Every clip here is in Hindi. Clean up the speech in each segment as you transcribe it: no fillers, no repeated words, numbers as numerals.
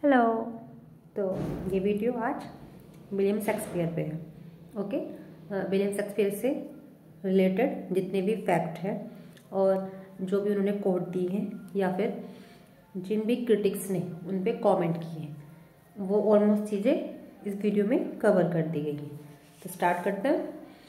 हेलो। तो ये वीडियो आज विलियम शेक्सपियर पे है। ओके, विलियम शेक्सपियर से रिलेटेड जितने भी फैक्ट हैं और जो भी उन्होंने कोट दी हैं या फिर जिन भी क्रिटिक्स ने उन पे कमेंट किए हैं वो ऑलमोस्ट चीज़ें इस वीडियो में कवर कर दी गई हैं। तो स्टार्ट करते हैं।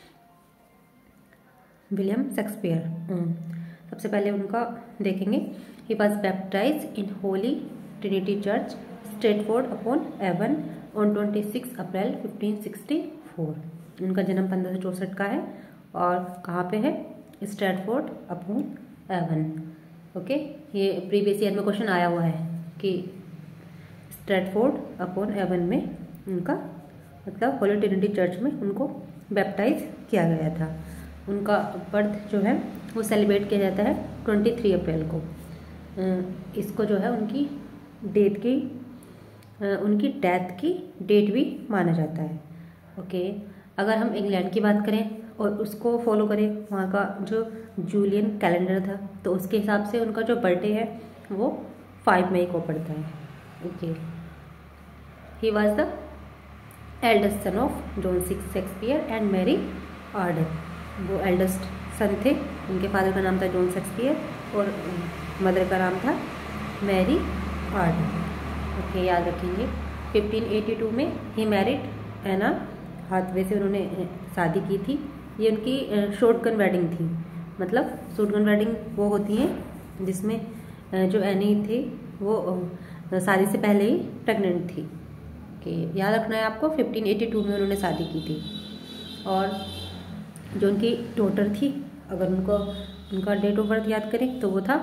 विलियम शेक्सपियर, सबसे पहले उनका देखेंगे। He was baptized in Holy Trinity Church Stratford upon Avon on 26 April 1564। उनका जन्म 1564 का है और कहाँ पे है? Stratford upon Avon. ओके, ये प्रीवियस ईयर में क्वेश्चन आया हुआ है कि स्ट्रेटफोर्ड अपॉन एवन में उनका मतलब होली ट्रिनिटी चर्च में उनको बैप्टाइज किया गया था। उनका बर्थ जो है वो सेलिब्रेट किया जाता है 23 अप्रैल को। इसको जो है उनकी डेथ की डेट भी माना जाता है। ओके, अगर हम इंग्लैंड की बात करें और उसको फॉलो करें, वहाँ का जो जूलियन कैलेंडर था, तो उसके हिसाब से उनका जो बर्थडे है वो 5 मई को पड़ता है। Okay, he was the eldest son of John Shakespeare and Mary Arden. वो एल्डेस्ट सन थे, उनके फादर का नाम था जॉन शेक्सपियर और मदर का नाम था मैरी आर्डन। ओके, याद रखेंगे। 1582 में ही मैरिड एना हाथवे से उन्होंने शादी की थी। ये उनकी शॉटगन वेडिंग थी। मतलब शॉटगन वेडिंग वो होती हैं जिसमें जो एनी थी वो शादी से पहले ही प्रेग्नेंट थी। ओके, याद रखना है आपको। 1582 में उन्होंने शादी की थी और जो उनकी डॉटर थी, अगर उनका डेट ऑफ बर्थ याद करें तो वो था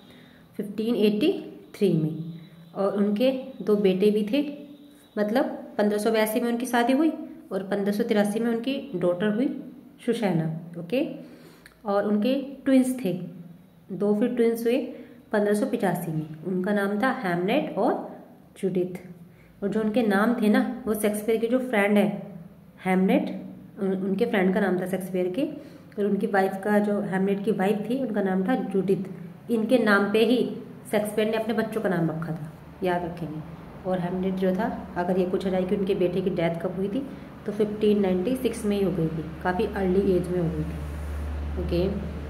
1583 में। और उनके 2 बेटे भी थे। मतलब 1582 में उनकी शादी हुई और 1583 में उनकी डॉटर हुई सुसैना। ओके, और उनके ट्विंस थे, 2 फिर ट्विंस हुए 1585 में। उनका नाम था हैमलेट और जूडिथ। और जो उनके नाम थे ना, वो शेक्सपियर के जो फ्रेंड है हैमलेट, उनके फ्रेंड का नाम था शेक्सपियर के। और उनकी वाइफ का, जो हैमलेट की वाइफ थी, उनका नाम था जूडिथ। इनके नाम पे ही शेक्सपियर ने अपने बच्चों का नाम रखा था, याद रखेंगे। और हैमलेट जो था, अगर ये पूछा जाए कि उनके बेटे की डेथ कब हुई थी, तो 1596 में ही हो गई थी, काफ़ी अर्ली एज में हो गई थी। ओके,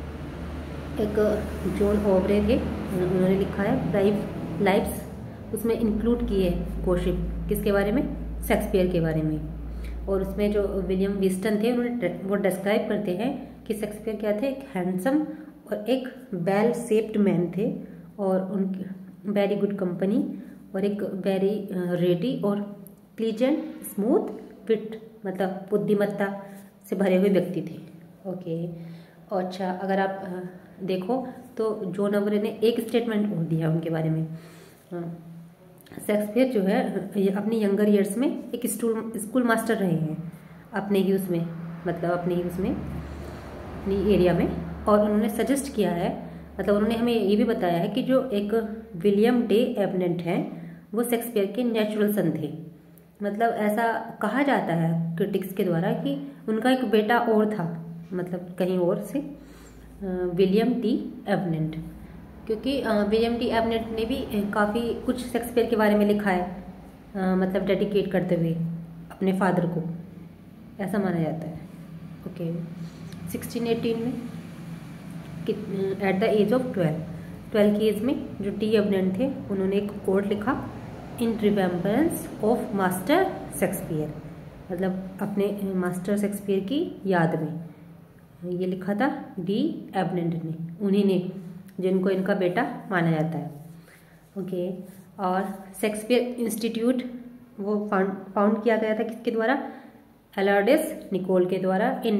एक जॉन ऑब्रे थे, उन्होंने लिखा है लाइव्स, उसमें इंक्लूड किए है गॉसिप किसके बारे में? शेक्सपियर के बारे में। और उसमें जो विलियम विस्टन थे वो डिस्क्राइब करते हैं कि शेक्सपियर क्या थे? एक हैंडसम और एक वेल शेप्ड मैन थे और उनकी वेरी गुड कंपनी और एक वेरी रेडी और प्लीजेंट स्मूथ विट, मतलब बुद्धिमत्ता से भरे हुए व्यक्ति थे। ओके, और अच्छा, अगर आप देखो तो जॉन ऑब्रे ने एक स्टेटमेंट और दिया उनके बारे में। शेक्सपियर जो है अपने यंगर ईयर्स में एक स्कूल मास्टर रहे हैं अपने ही उसमें, मतलब अपने ही उसमें अपनी एरिया में। और उन्होंने सजेस्ट किया है, मतलब उन्होंने हमें ये भी बताया है कि जो एक विलियम डे एबनेट हैं वो शेक्सपियर के नेचुरल सन थे। मतलब ऐसा कहा जाता है क्रिटिक्स के द्वारा कि उनका एक बेटा और था, मतलब कहीं और से, विलियम टी एबनेट। क्योंकि विलियम टी एबनेट ने भी काफ़ी कुछ शेक्सपियर के बारे में लिखा है, मतलब डेडिकेट करते हुए अपने फादर को, ऐसा माना जाता है। ओके, 1618 में एट द एज ऑफ 12 की एज में जो टी एबनेट थे, उन्होंने एक कोट लिखा, in remembrance of master Shakespeare, मतलब अपने मास्टर शेक्सपियर की याद में। ये लिखा था डी एबनेट ने, उन्हीं ने, जिनको इनका बेटा माना जाता है। ओके, और शेक्सपियर इंस्टीट्यूट वो फाउंड किया गया था किसके द्वारा? एलार्डिस निकोल के द्वारा इन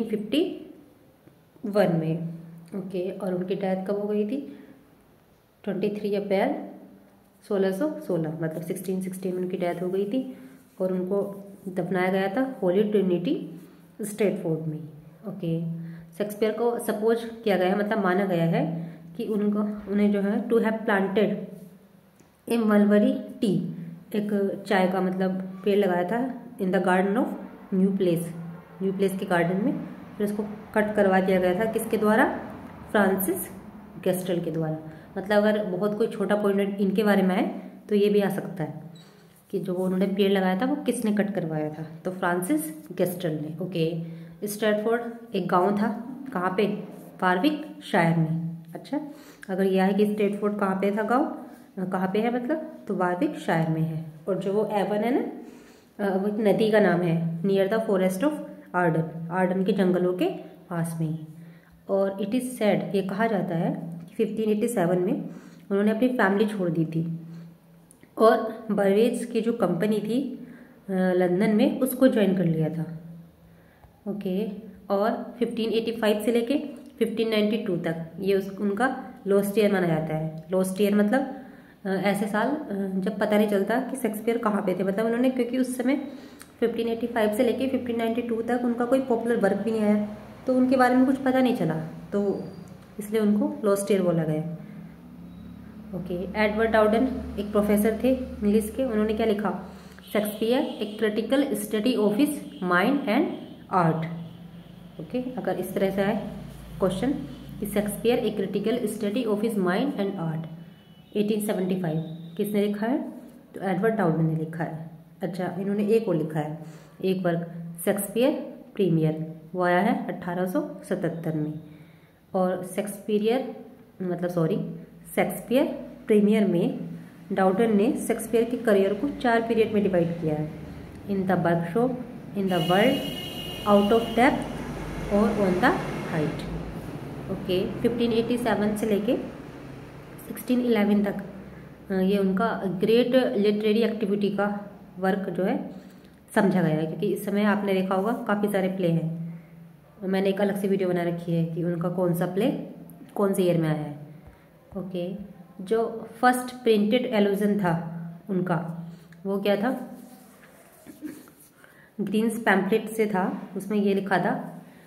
1951 में। ओके, और उनकी डेथ कब हो गई थी? 23 अप्रैल 1616, मतलब 1616 में उनकी डेथ हो गई थी। और उनको दफनाया गया था होली ट्रिनिटी स्ट्रेटफोर्ड में। ओके, शेक्सपियर को सपोज किया गया है, मतलब माना गया है कि उन्हें जो है to have planted a mulberry tree, एक चाय का मतलब पेड़ लगाया था in the garden of New Place के गार्डन में। फिर उसको कट करवा दिया गया था किसके द्वारा? फ्रांसिस गेस्टल के द्वारा। मतलब अगर बहुत कोई छोटा पॉइंट इनके बारे में है तो ये भी आ सकता है कि जो वो उन्होंने पेड़ लगाया था वो किसने कट करवाया था, तो फ्रांसिस गेस्टल ने। ओके, स्ट्रैटफोर्ड एक गांव था, कहाँ पे, वारविक शायर में। अच्छा, अगर यह है कि स्ट्रैटफोर्ड कहाँ पे था गांव, कहाँ पे है मतलब, तो वारविक शायर में है। और जो वो एवन है ना, वो एक नदी का नाम है, near the forest of Arden, Arden के जंगलों के पास में ही। और इट इज़ सेड, ये कहा जाता है कि 1587 में उन्होंने अपनी फैमिली छोड़ दी थी और बर्वेज की जो कंपनी थी लंदन में, उसको ज्वाइन कर लिया था। ओके, और 1585 से लेके 1592 तक ये उनका लॉस्ट ईयर माना जाता है। लॉस्ट ईयर मतलब ऐसे साल जब पता नहीं चलता कि शेक्सपियर कहाँ पे थे, मतलब उन्होंने, क्योंकि उस समय 1585 से लेके 1592 तक उनका कोई पॉपुलर वर्क भी नहीं आया, तो उनके बारे में कुछ पता नहीं चला, तो इसलिए उनको लॉस्ट ईयर बोला गया। ओके, एडवर्ड डाउडन एक प्रोफेसर थे इंग्लिश के, उन्होंने क्या लिखा, शेक्सपियर एक critical study of his mind and art. Okay, अगर इस तरह से आए क्वेश्चन कि शेक्सपियर एक critical study of his mind and art 1875 किसने लिखा है, तो एडवर्ड डाउडन ने लिखा है। अच्छा, इन्होंने एक और लिखा है, एक वर्क शेक्सपियर प्रीमियर, वो आया है 1877 में। और शेक्सपियर प्रीमियर में डाउडन ने शेक्सपियर के करियर को 4 पीरियड में डिवाइड किया है, in the workshop, in the world, out of depth और ऑन द हाइट। ओके, 1587 से लेके 1611 तक ये उनका ग्रेट लिटरेरी एक्टिविटी का वर्क जो है समझा गया है, क्योंकि इस समय आपने देखा होगा काफ़ी सारे प्ले हैं। मैंने एक अलग से वीडियो बना रखी है कि उनका कौन सा प्ले कौन से ईयर में आया है। ओके, जो फर्स्ट प्रिंटेड एलुजन था उनका, वो क्या था, ग्रीन्स पैम्पलेट से था, उसमें ये लिखा था,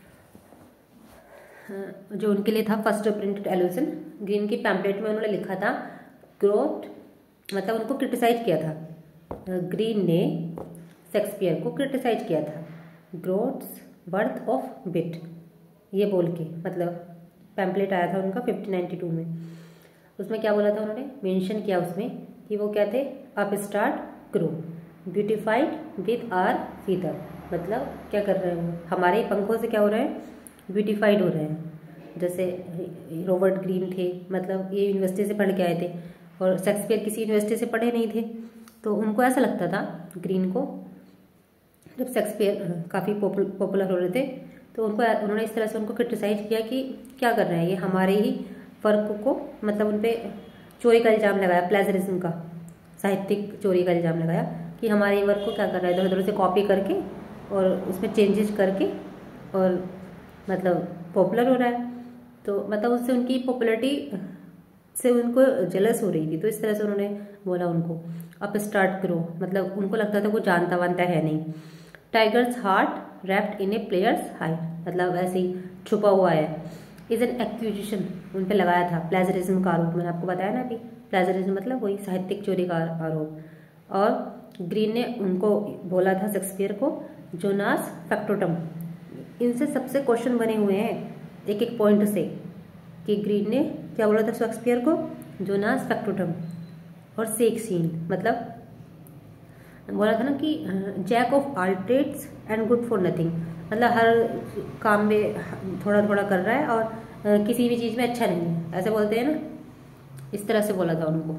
जो उनके लिए था फर्स्ट प्रिंटेड एलुजन, ग्रीन की पैम्पलेट में उन्होंने लिखा था ग्रोथ, मतलब उनको क्रिटिसाइज किया था, ग्रीन ने शेक्सपियर को क्रिटिसाइज किया था, ग्रोथ्स वर्थ ऑफ बिट, ये बोल के, मतलब पैम्पलेट आया था उनका 1592 में। उसमें क्या बोला था उन्होंने, मेंशन किया उसमें कि वो क्या थे, upstart crow beautified with our feather, मतलब क्या कर रहे हैं वो, हमारे पंखों से क्या हो रहे हैं, ब्यूटिफाइड हो रहे हैं। जैसे रॉबर्ट ग्रीन थे, मतलब ये यूनिवर्सिटी से पढ़ के आए थे और शेक्सपियर किसी यूनिवर्सिटी से पढ़े नहीं थे, तो उनको ऐसा लगता था ग्रीन को, जब शेक्सपियर काफ़ी पॉपुलर हो रहे थे, तो उन्होंने इस तरह से उनको क्रिटिसाइज किया कि क्या कर रहे हैं ये, हमारे ही वर्क को, मतलब उन पर चोरी का इल्ज़ाम लगाया, प्लेजरिज्म का, साहित्यिक चोरी का इल्ज़ाम लगाया कि हमारे वर्क को क्या कर रहा है, इधर उधर से कॉपी करके और उसमें चेंजेस करके और मतलब पॉपुलर हो रहा है। तो मतलब उससे उनकी पॉपुलरिटी से उनको जेलस हो रही थी, तो इस तरह से उन्होंने बोला उनको अप स्टार्ट करो, मतलब उनको लगता था कुछ जानता वानता है नहीं। Tiger's heart wrapped in a player's heart, मतलब ऐसे ही छुपा हुआ है। इज एन एक्यूजिशन, उन पर लगाया था प्लेजरिज्म का आरोप, मैंने आपको बताया ना अभी, प्लेजरिज्म मतलब वही साहित्यिक चोरी का आरोप। और ग्रीन ने उनको बोला था शेक्सपियर को जोनास फैक्टोटम, इनसे सबसे क्वेश्चन बने हुए हैं एक एक पॉइंट से, कि ग्रीन ने क्या बोला था शेक्सपियर को, जोनास फैक्टोटम और सेक सीन, मतलब बोला था ना कि jack of all trades and good for nothing, मतलब हर काम में थोड़ा थोड़ा कर रहा है और किसी भी चीज़ में अच्छा नहीं है, ऐसे बोलते हैं ना, इस तरह से बोला था उनको।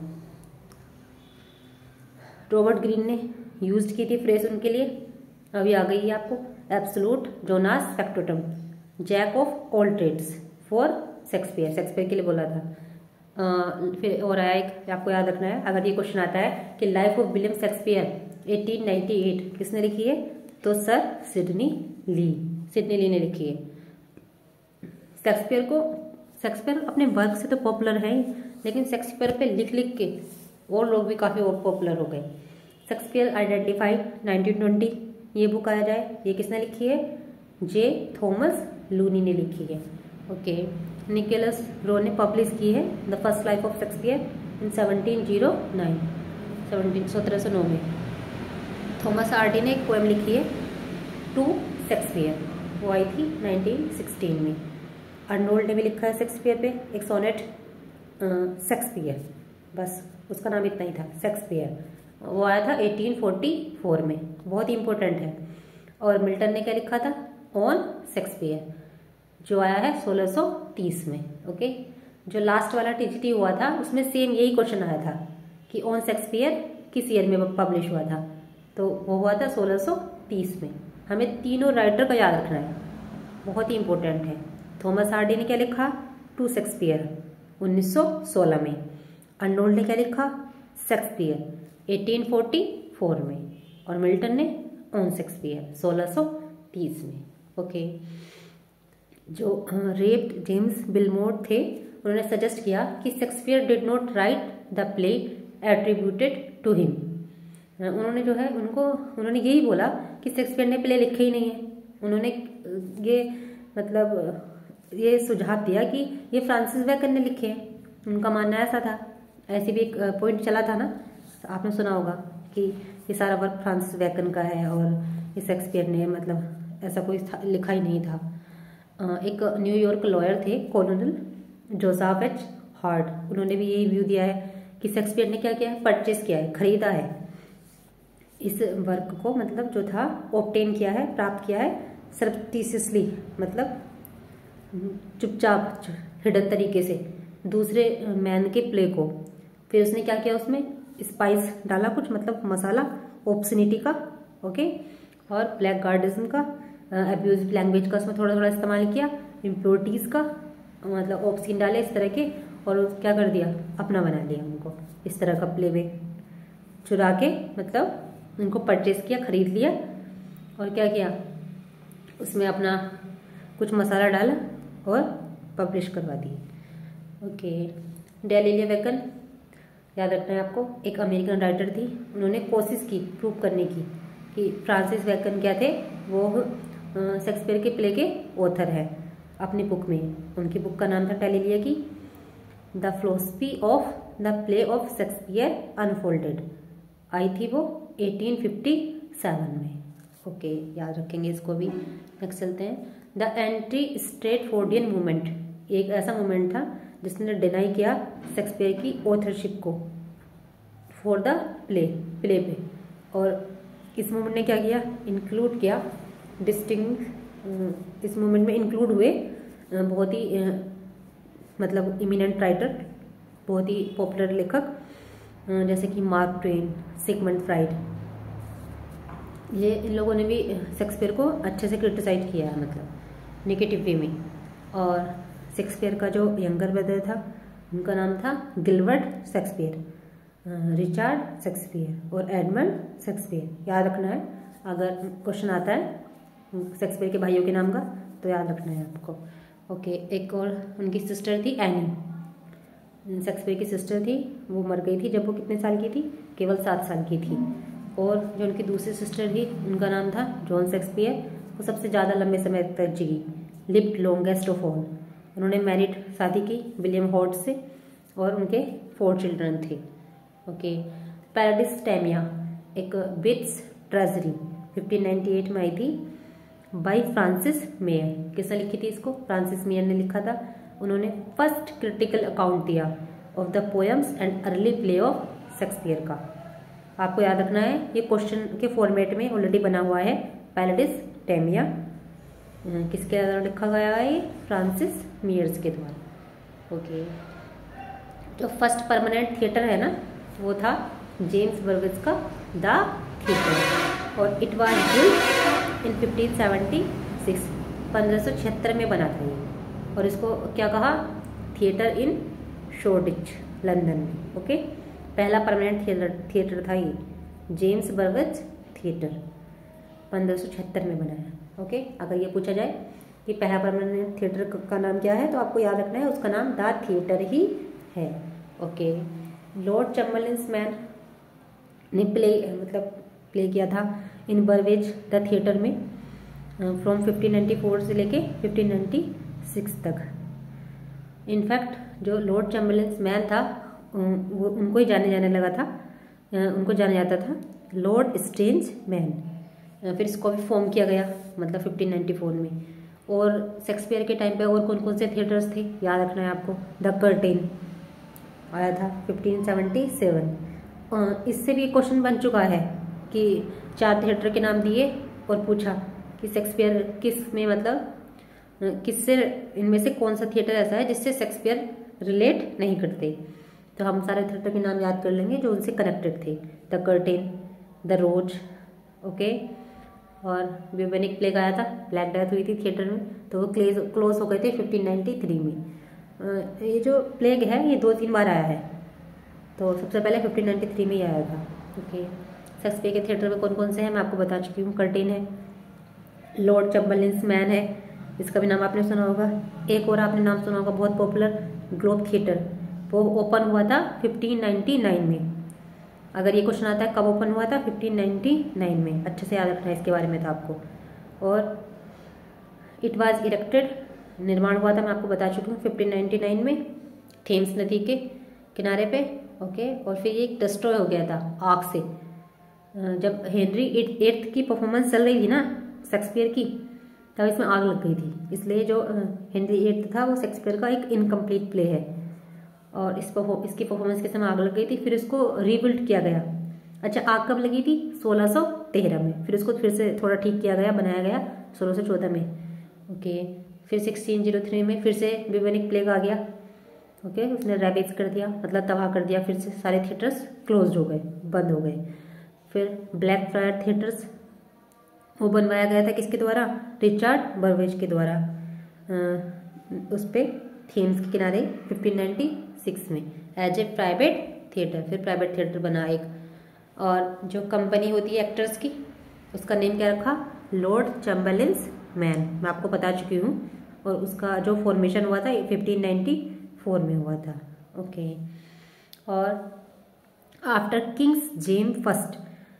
रॉबर्ट ग्रीन ने यूज की थी फ्रेज उनके लिए, अभी आ गई है आपको, absolute Johannes factotum jack of all trades for Shakespeare, Shakespeare के लिए बोला था। फिर और आया एक, आपको याद रखना है अगर ये क्वेश्चन आता है कि लाइफ ऑफ विलियम शेक्सपियर 1898 किसने लिखी है, तो सर सिडनी ली ने लिखी है। शेक्सपियर अपने वर्क से तो पॉपुलर है ही, लेकिन शेक्सपियर पे लिख लिख के और लोग भी काफ़ी और पॉपुलर हो गए। शेक्सपियर आइडेंटिफाइड 1920, ये बुक आया जाए, ये किसने लिखी है, जे थॉमस लूनी ने लिखी है। ओके, निकोलस रो ने पब्लिश की है the first life of Shakespeare in 1709 में। थॉमस आर्डी ने एक पोएम लिखी है टू शेक्सपियर, वो आई थी 1916 में। अर्नोल्ड ने भी लिखा है शेक्सपियर पे एक सोनेट शेक्सपियर। बस उसका नाम इतना ही था, शेक्सपियर। वो आया था 1844 में, बहुत ही इंपॉर्टेंट है। और मिल्टन ने क्या लिखा था, ऑन शेक्सपियर, जो आया है 1630 में। ओके, जो लास्ट वाला टीजीटी हुआ था उसमें सेम यही क्वेश्चन आया था कि ऑन शेक्सपियर किस ईयर में पब्लिश हुआ था, तो वो हुआ था 1630 में। हमें तीनों राइटर का याद रखना है, बहुत ही इंपॉर्टेंट है। थॉमस हार्डी ने क्या लिखा, टू शेक्सपियर 1916 में। अर्नोल्ड ने क्या लिखा, शेक्सपियर 1844 में। और मिल्टन ने ऑन शेक्सपियर 1630 में। ओके, जो रेप्ड जेम्स बिलमोर थे उन्होंने सजेस्ट किया कि Shakespeare did not write the play attributed to him. उन्होंने जो है उन्होंने यही बोला कि शेक्सपियर ने प्ले लिखे ही नहीं है। उन्होंने ये मतलब ये सुझाव दिया कि ये फ्रांसिस बेकन ने लिखे हैं, उनका मानना ऐसा था। ऐसे भी एक पॉइंट चला था ना, आपने सुना होगा कि ये सारा वर्क फ्रांसिस बेकन का है और ये शेक्सपियर ने मतलब ऐसा कोई लिखा ही नहीं था। एक न्यूयॉर्क लॉयर थे कॉलोनल जोसेफ एच हार्ड, उन्होंने भी यही व्यू दिया है कि शेक्सपियर ने क्या किया है, परचेज किया है, खरीदा है इस वर्क को, मतलब जो था ऑब्टेन किया है, प्राप्त किया है सरप्टिशियसली, मतलब चुपचाप हिडन तरीके से दूसरे मैन के प्ले को। फिर उसने क्या किया, उसमें स्पाइस डाला कुछ, मतलब मसाला, ऑब्सनिटी का, ओके, और ब्लैक गार्डिज्म का, अब्यूजिव लैंग्वेज का उसमें थोड़ा थोड़ा इस्तेमाल किया, इम्प्योरिटीज का, मतलब ऑब्सिन डाले इस तरह के, और क्या कर दिया, अपना बना लिया उनको, इस तरह का प्ले वे चुरा के, मतलब उनको परचेज किया, खरीद लिया, और क्या किया, उसमें अपना कुछ मसाला डाला और पब्लिश करवा दिए। ओके, गैलीलियो बेकन याद रखना है आपको, एक अमेरिकन राइटर थी। उन्होंने कोशिश की प्रूव करने की कि फ्रांसिस बेकन क्या थे, वो शेक्सपियर के प्ले के ऑथर है अपनी बुक में। उनकी बुक का नाम था गैलीलियो की the philosophy of the play of Shakespeare unfolded, आई थी वो 1857 में। ओके, याद रखेंगे इसको भी। नेक्स्ट चलते हैं, द एंटी स्ट्रेटफोर्डियन मूवमेंट, एक ऐसा मूवमेंट था जिसने डिनाई किया शेक्सपियर की ऑथरशिप को फॉर द प्ले पे। और इस मूवमेंट ने क्या किया, इंक्लूड किया इस मूवमेंट में इंक्लूड हुए बहुत ही मतलब इमिनेंट राइटर, बहुत ही पॉपुलर लेखक, जैसे कि मार्क ट्वेन, सिगमंड फ्राइड। ये इन लोगों ने भी शेक्सपियर को अच्छे से क्रिटिसाइज किया है, मतलब नेगेटिव वे में। और शेक्सपियर का जो यंगर ब्रदर था उनका नाम था गिलबर्ट शेक्सपियर, रिचर्ड शेक्सपियर और एडमंड शेक्सपियर। याद रखना है, अगर क्वेश्चन आता है शेक्सपियर के भाइयों के नाम का तो याद रखना है आपको। ओके, एक और उनकी सिस्टर थी एनी, शेक्सपियर की सिस्टर थी, वो मर गई थी जब वो कितने साल की थी, केवल 7 साल की थी। और जो उनकी दूसरी सिस्टर थी उनका नाम था जॉन शेक्सपियर, वो सबसे ज़्यादा लंबे समय तक जीगी, लिव्ड लॉन्गेस्ट ऑफ ऑल। उन्होंने मैरिड शादी की विलियम हॉर्ट से और उनके 4 चिल्ड्रन थे। ओके, पैराडिस टैमिया एक बिट्स ट्रेजरी 1598 में आई थी बाई फ्रांसिस मेयर। किसने लिखी थी इसको, फ्रांसिस मेयर ने लिखा था। उन्होंने फर्स्ट क्रिटिकल अकाउंट दिया of the poems and early play of Shakespeare का। आपको याद रखना है, ये क्वेश्चन के फॉर्मेट में ऑलरेडी बना हुआ है। पैराडिस टैमिया किसके द्वारा लिखा गया है, ये फ्रांसिस मेयर्स के द्वारा। ओके, जो फर्स्ट परमानेंट थिएटर है ना, वो था जेम्स बर्गस का द थिएटर, और इट वाज बिल्ट इन 1576, 1576 में बना था ये। और इसको क्या कहा, थिएटर इन शोर्डिच, लंदन में। ओके, पहला परमानेंट थिएटर था ये, जेम्स बर्गस थिएटर, 1576 में बनाया। ओके, अगर ये पूछा जाए कि पहला परमानेंट थिएटर का नाम क्या है, तो आपको याद रखना है उसका नाम द थिएटर ही है। ओके, लॉर्ड चैम्बरलेन्स मैन ने प्ले किया था इन बर्वेज द थिएटर में फ्रॉम 1594 से लेके 1596 तक। इनफैक्ट जो लॉर्ड चैम्बरलेन्स मैन था वो उनको ही जाने लगा था, उनको जाना जाता था लॉर्ड स्ट्रेंज मैन। फिर इसको भी फॉर्म किया गया, मतलब 1594 में। और शेक्सपियर के टाइम पे और कौन कौन से थिएटर्स थे याद रखना है आपको, द कर्टेन आया था 1577। इससे भी क्वेश्चन बन चुका है कि 4 थिएटर के नाम दिए और पूछा कि शेक्सपियर किस में मतलब किससे इनमें से कौन सा थिएटर ऐसा है जिससे शेक्सपियर रिलेट नहीं करते। तो हम सारे थिएटर के नाम याद कर लेंगे जो उनसे कनेक्टेड थे। The curtain, the rose, okay. और ब्यूबेनिक प्लेग आया था, ब्लैक डेथ हुई थी थिएटर में, तो वो क्लोज हो गए थे 1593 में। ये जो प्लेग है ये 2-3 बार आया है, तो सबसे पहले 1593 में ही आया था, ओके। शेक्सपियर के थिएटर में कौन कौन से हैं मैं आपको बता चुकी हूँ। कर्टेन है, लॉर्ड चैम्बरलिन्स मैन है, इसका भी नाम आपने सुना होगा। एक और आपने नाम सुना होगा बहुत पॉपुलर, ग्लोब थिएटर, वो ओपन हुआ था 1599 में। अगर ये क्वेश्चन आता है कब ओपन हुआ था, 1599 में, अच्छे से याद रखना है इसके बारे में था आपको। और इट वाज इरेक्टेड, निर्माण हुआ था मैं आपको बता चुकी हूँ 1599 में, थेम्स नदी के किनारे पे, ओके। और फिर ये डिस्ट्रॉय हो गया था आग से, जब हेनरी 8 की परफॉर्मेंस चल रही थी ना शेक्सपियर की, तब इसमें आग लग गई थी। इसलिए जो हेनरी 8 था वो शेक्सपियर का एक इनकम्प्लीट प्ले है, और इसकी परफॉर्मेंस के समय आग लग गई थी, फिर इसको रीबिल्ड किया गया। अच्छा, आग कब लगी थी? 1613 में। फिर इसको फिर से थोड़ा ठीक किया गया, बनाया गया 1614 में, ओके। फिर 1603 में फिर से ब्यूबेनिक प्लेग आ गया, ओके। उसने रैवेज कर दिया, मतलब तबाह कर दिया, फिर से सारे थिएटर्स क्लोज हो गए, बंद हो गए। फिर ब्लैक फ्रायर थिएटर्स, वो बनवाया गया था किसके द्वारा? रिचर्ड बर्वेज के द्वारा, उस पर थेम्स के किनारे 1596 में, एज ए प्राइवेट थिएटर। फिर प्राइवेट थिएटर बना एक, और जो कंपनी होती है एक्टर्स की, उसका नेम क्या रखा? लॉर्ड चैम्बरलिन्स मैन, मैं आपको बता चुकी हूँ। और उसका जो फॉर्मेशन हुआ था 1594 में हुआ था, ओके। और after King's James first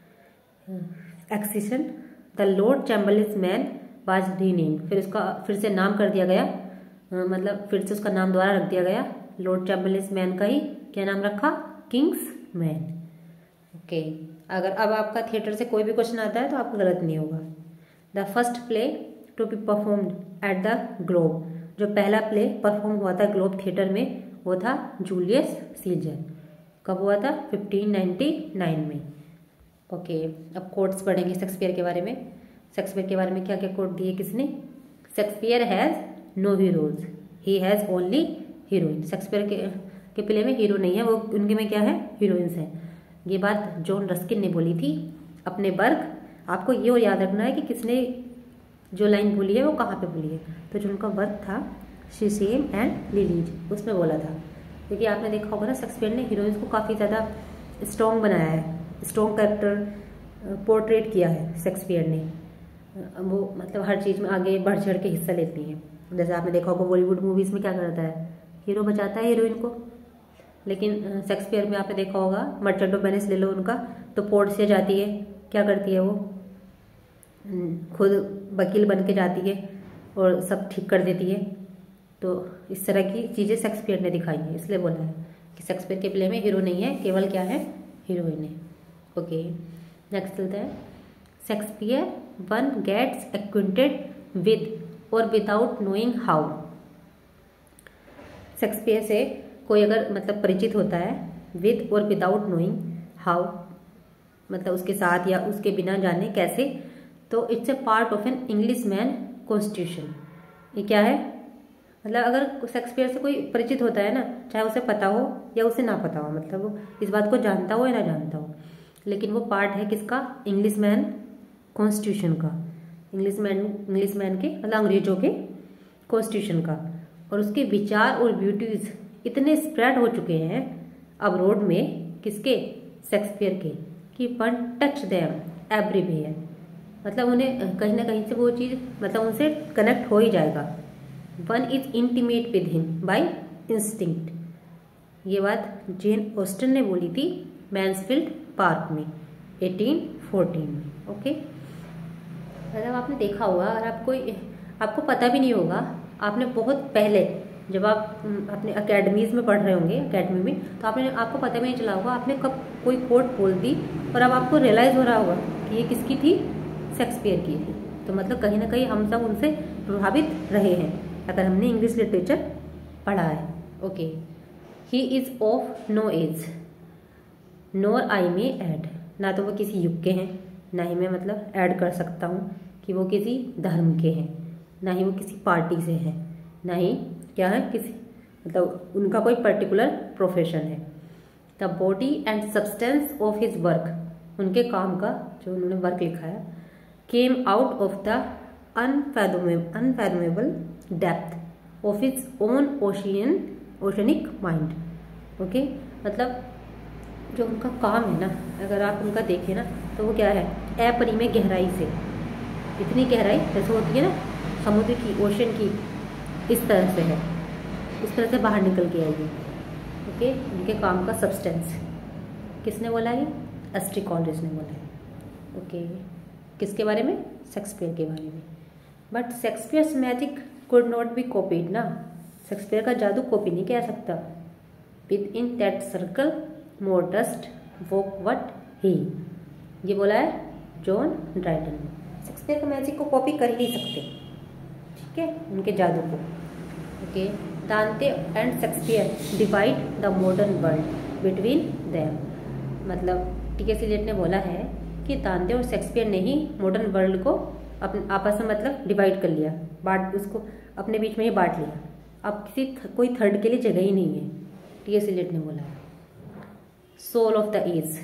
accession the Lord Chamberlain's man was renamed, फिर उसका फिर से नाम कर दिया गया, मतलब फिर से उसका नाम दोबारा रख दिया गया। लॉर्ड चैम्बरलिन्स मैन का ही क्या नाम रखा? King's man, okay. अगर अब आपका थिएटर से कोई भी क्वेश्चन आता है तो आपको गलत नहीं होगा। The first play to be performed at the Globe, जो पहला प्ले परफॉर्म हुआ था ग्लोब थिएटर में वो था जूलियस सीजर। कब हुआ था? 1599 में, ओके। अब कोट्स पढ़ेंगे शेक्सपियर के बारे में। शेक्सपियर के बारे में क्या क्या कोट दिए किसने? Shakespeare has no heroes, he has only heroine. Shakespeare के प्ले में हीरो नहीं है, वो उनके में क्या है? हीरोइंस हैं। ये बात जॉन रस्किन ने बोली थी अपने वर्क। आपको ये और याद रखना है कि किसने जो लाइन बोली है वो कहाँ पे बोली है। तो जो उनका वर्क था सिसेम एंड लिलीज, उसमें बोला था। क्योंकि आपने देखा होगा ना शेक्सपियर ने हीरोइंस को काफ़ी ज़्यादा स्ट्रॉन्ग बनाया है, स्ट्रॉन्ग कैरेक्टर पोर्ट्रेट किया है शेक्सपियर ने। वो मतलब हर चीज़ में आगे बढ़ चढ़ के हिस्सा लेती हैं। जैसे आपने देखा होगा बॉलीवुड मूवीज़ में क्या करता है, हीरो बचाता है हीरोइन को। लेकिन शेक्सपियर में आपने देखा होगा, मर्चेंट ऑफ वेनिस ले लो उनका, तो पोर्ट से जाती है, क्या करती है वो? खुद वकील बन के जाती है और सब ठीक कर देती है। तो इस तरह की चीज़ें शेक्सपियर ने दिखाई हैं, इसलिए बोला है कि शेक्सपियर के प्ले में हीरो नहीं है, केवल क्या है? हीरोइन है, ओके। नेक्स्ट चलते हैं। Shakespeare one gets acquainted with और विदाउट नोइंग हाउ। शेक्सपियर से कोई अगर मतलब परिचित होता है विद और विदाउट नोइंग हाउ, मतलब उसके साथ या उसके बिना जाने कैसे, तो it's a part of an English man constitution. ये क्या है? मतलब अगर शेक्सपियर से कोई परिचित होता है ना, चाहे उसे पता हो या उसे ना पता हो, मतलब वो इस बात को जानता हो या ना जानता हो, लेकिन वो पार्ट है किसका? इंग्लिश मैन कॉन्स्टिट्यूशन का, इंग्लिश मैन के मतलब अंग्रेजों के कॉन्स्टिट्यूशन का। और उसके विचार और ब्यूटीज इतने स्प्रेड हो चुके हैं अब रोड में, किसके? शेक्सपियर के, कि वन टच देम एवरीवेयर, मतलब उन्हें कहीं ना कहीं से वो चीज़ मतलब उनसे कनेक्ट हो ही जाएगा। One is intimate with him by instinct. ये बात जेन ऑस्टन ने बोली थी मैन्सफील्ड पार्क में 1814 में, ओके। मतलब आपने देखा होगा, अगर आपको पता भी नहीं होगा, आपने बहुत पहले जब आप अपने अकेडमीज़ में पढ़ रहे होंगे, अकेडमी में, तो आपको पता भी नहीं चला होगा आपने कब कोई कोट बोल दी, और अब आपको रियलाइज़ हो रहा होगा कि ये किसकी थी? शेक्सपियर की थी। तो मतलब कहीं ना कहीं हम सब उनसे प्रभावित रहे हैं अगर हमने इंग्लिश लिटरेचर पढ़ा है, okay. He is of no age nor I may add, ना तो वो किसी युग के हैं, ना ही मैं मतलब ऐड कर सकता हूँ कि वो किसी धर्म के हैं, ना ही वो किसी पार्टी से हैं, ना ही क्या है किसी मतलब उनका कोई पर्टिकुलर प्रोफेशन है। The body and substance of his work, उनके काम का जो उन्होंने वर्क लिखा है, came out of the unfathomable depth of his own oceanic mind. Okay, मतलब जो उनका काम है ना, अगर आप उनका देखें ना तो वो क्या है, अपरिमेय गहराई से, इतनी गहराई जैसे होती है ना समुद्र की, ओशन की, इस तरह से है, इस तरह से बाहर निकल के आएगी। ओके, उनके काम का सब्सटेंस किसने बोला है? एस.टी. कॉलरिज ने बोला है। ओके, किसके बारे में? शेक्सपियर के बारे में। But Shakespeare's magic could not be copied ना, शेक्सपियर का जादू कॉपी नहीं किया सकता। Within that circle modest walk but he, ये बोला है जॉन ड्राइडन ने। शेक्सपियर का मैजिक को कॉपी कर ही नहीं सकते, ठीक है, उनके जादू को। Okay, Dante and Shakespeare divide the modern world between them, मतलब टी.एस. इलियट ने बोला है कि दांते और शेक्सपियर ने ही मॉडर्न वर्ल्ड को अपने आपस में मतलब डिवाइड कर लिया, बांट, उसको अपने बीच में ही बांट लिया। अब कोई थर्ड के लिए जगह ही नहीं है, टी.एस. इलियट ने बोला है। सोल ऑफ द एज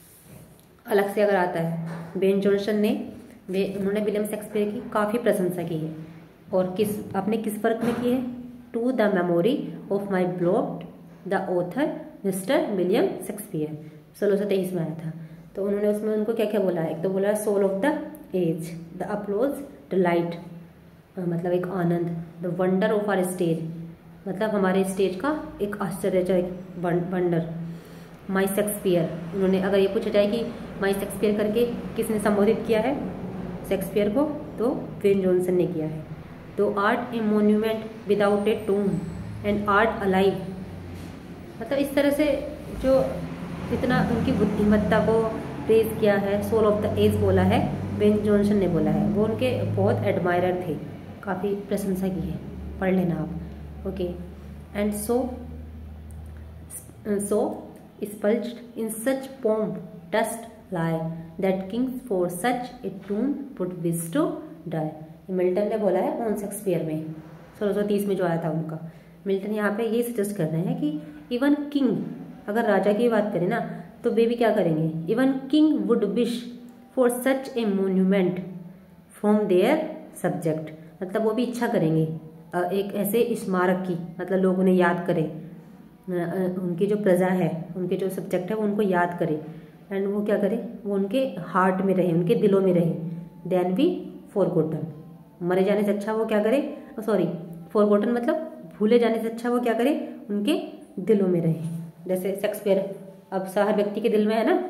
अलग से अगर आता है, बेन जॉनसन ने उन्होंने विलियम शेक्सपियर की काफ़ी प्रशंसा की है, और आपने किस वर्क में की है? To the memory of my beloved the author mister William Shakespeare, 1623 में आया था। तो उन्होंने उसमें उनको क्या क्या बोला है? एक तो बोला soul of the age, the applause, delight मतलब एक आनंद, the wonder of our stage मतलब हमारे स्टेज का एक आश्चर्यजनक वंडर, माई शेक्सपियर। उन्होंने अगर ये पूछा जाए कि माई शेक्सपियर करके किसने संबोधित किया है शेक्सपियर को, तो बेन जॉनसन ने किया है। Thou art a monument without a tomb and art alive, मतलब इस तरह से जो इतना उनकी बुद्धिमत्ता को प्रेज किया है, सोल ऑफ द एज बोला है, बेन जॉनसन ने बोला है। वो उनके बहुत एडमायरर थे, काफ़ी प्रशंसा की है, पढ़ लेना आप। Okay, and so spulged in such pomp dust lie that kings for such a tomb would wish to die। Milton ने बोला है ऑन शेक्सपियर में 1630 में जो आया था उनका। मिल्टन यहाँ पे ये सजेस्ट कर रहे हैं कि इवन किंग, अगर राजा की बात करें ना तो वे भी क्या करेंगे, even king would wish for such a monument from their subject, मतलब वो भी इच्छा करेंगे एक ऐसे स्मारक की, मतलब लोग उन्हें याद करें, उनकी जो प्रजा है, उनके जो सब्जेक्ट है वो उनको याद करे, एंड वो क्या करे, वो उनके हार्ट में रहे, उनके दिलों में रहे। देन बी फॉरगॉटन, मरे जाने से अच्छा वो क्या करे, सॉरी फॉरगॉटन मतलब भूले जाने से अच्छा वो क्या करे, उनके दिलों में रहे। जैसे शेक्सपियर अब हर व्यक्ति के दिल में है ना,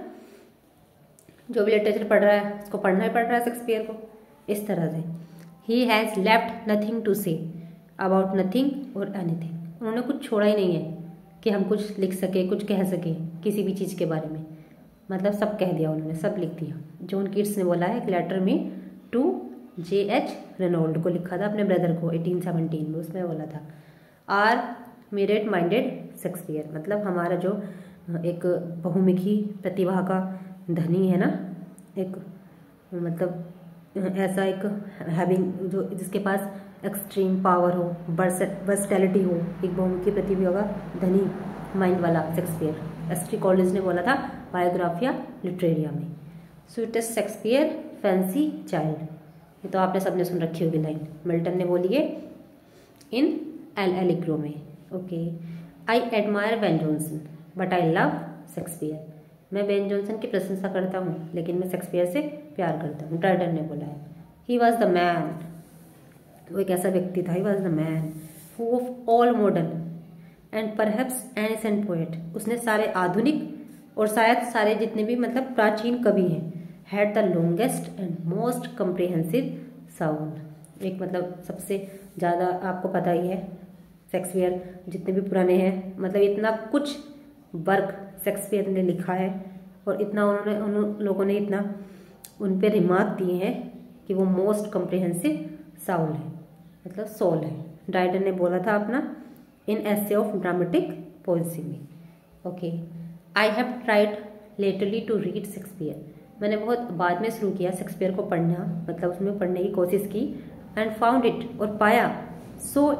जो भी लिटरेचर पढ़ रहा है उसको पढ़ना ही पड़ रहा है शेक्सपियर को, इस तरह से। He has left nothing to say about nothing और एनीथिंग, उन्होंने कुछ छोड़ा ही नहीं है कि हम कुछ लिख सके, कुछ कह सके किसी भी चीज़ के बारे में, मतलब सब कह दिया उन्होंने, सब लिख दिया। जॉन कीट्स ने बोला है एक लेटर में टू J.H. रेनॉल्ड को लिखा था अपने ब्रदर को 1817 में, उसमें बोला था आर मेरिट माइंडेड शेक्सपियर, मतलब हमारा जो एक बहुमुखी प्रतिभा का धनी है ना, एक मतलब ऐसा एक हैविंग जो जिसके पास एक्सट्रीम पावर हो, वर्सटैलिटी हो, एक बहुमुखी प्रतिभा का धनी माइंड वाला शेक्सपियर। एस.टी. कॉलरिज ने बोला था बायोग्राफिया लिटरेरिया में। स्वीटेस्ट शेक्सपियर फैंसी चाइल्ड, ये तो आपने सबने सुन रखी होगी लाइन, मिल्टन ने बोली है इन एल एलिग्रो में। Okay, I admire Ben Jonson but I love Shakespeare, मैं बेन जॉनसन की प्रशंसा करता हूँ लेकिन मैं शेक्सपियर से प्यार करता हूँ, ड्राइडन ने बोला है। ही वॉज द मैन, वो एक ऐसा व्यक्ति था, he was the man who of all modern and perhaps ancient poet, उसने सारे आधुनिक और शायद सारे जितने भी मतलब प्राचीन कवि हैं, had the longest and most comprehensive sound, एक मतलब सबसे ज़्यादा आपको पता ही है शेक्सपियर जितने भी पुराने हैं, मतलब इतना कुछ वर्क शेक्सपियर ने लिखा है और इतना उन लोगों ने इतना उन पे रिमार्क दिए हैं कि वो मोस्ट कम्प्रिहेंसिव साउल है, मतलब सोल है। ड्राइडन ने बोला था अपना in essay of dramatic poesy में। Okay, I have tried latterly to read Shakespeare, मैंने बहुत बाद में शुरू किया शेक्सपियर को पढ़ना, मतलब उसमें पढ़ने की कोशिश की। एंड फाउंड इट, और पाया, सो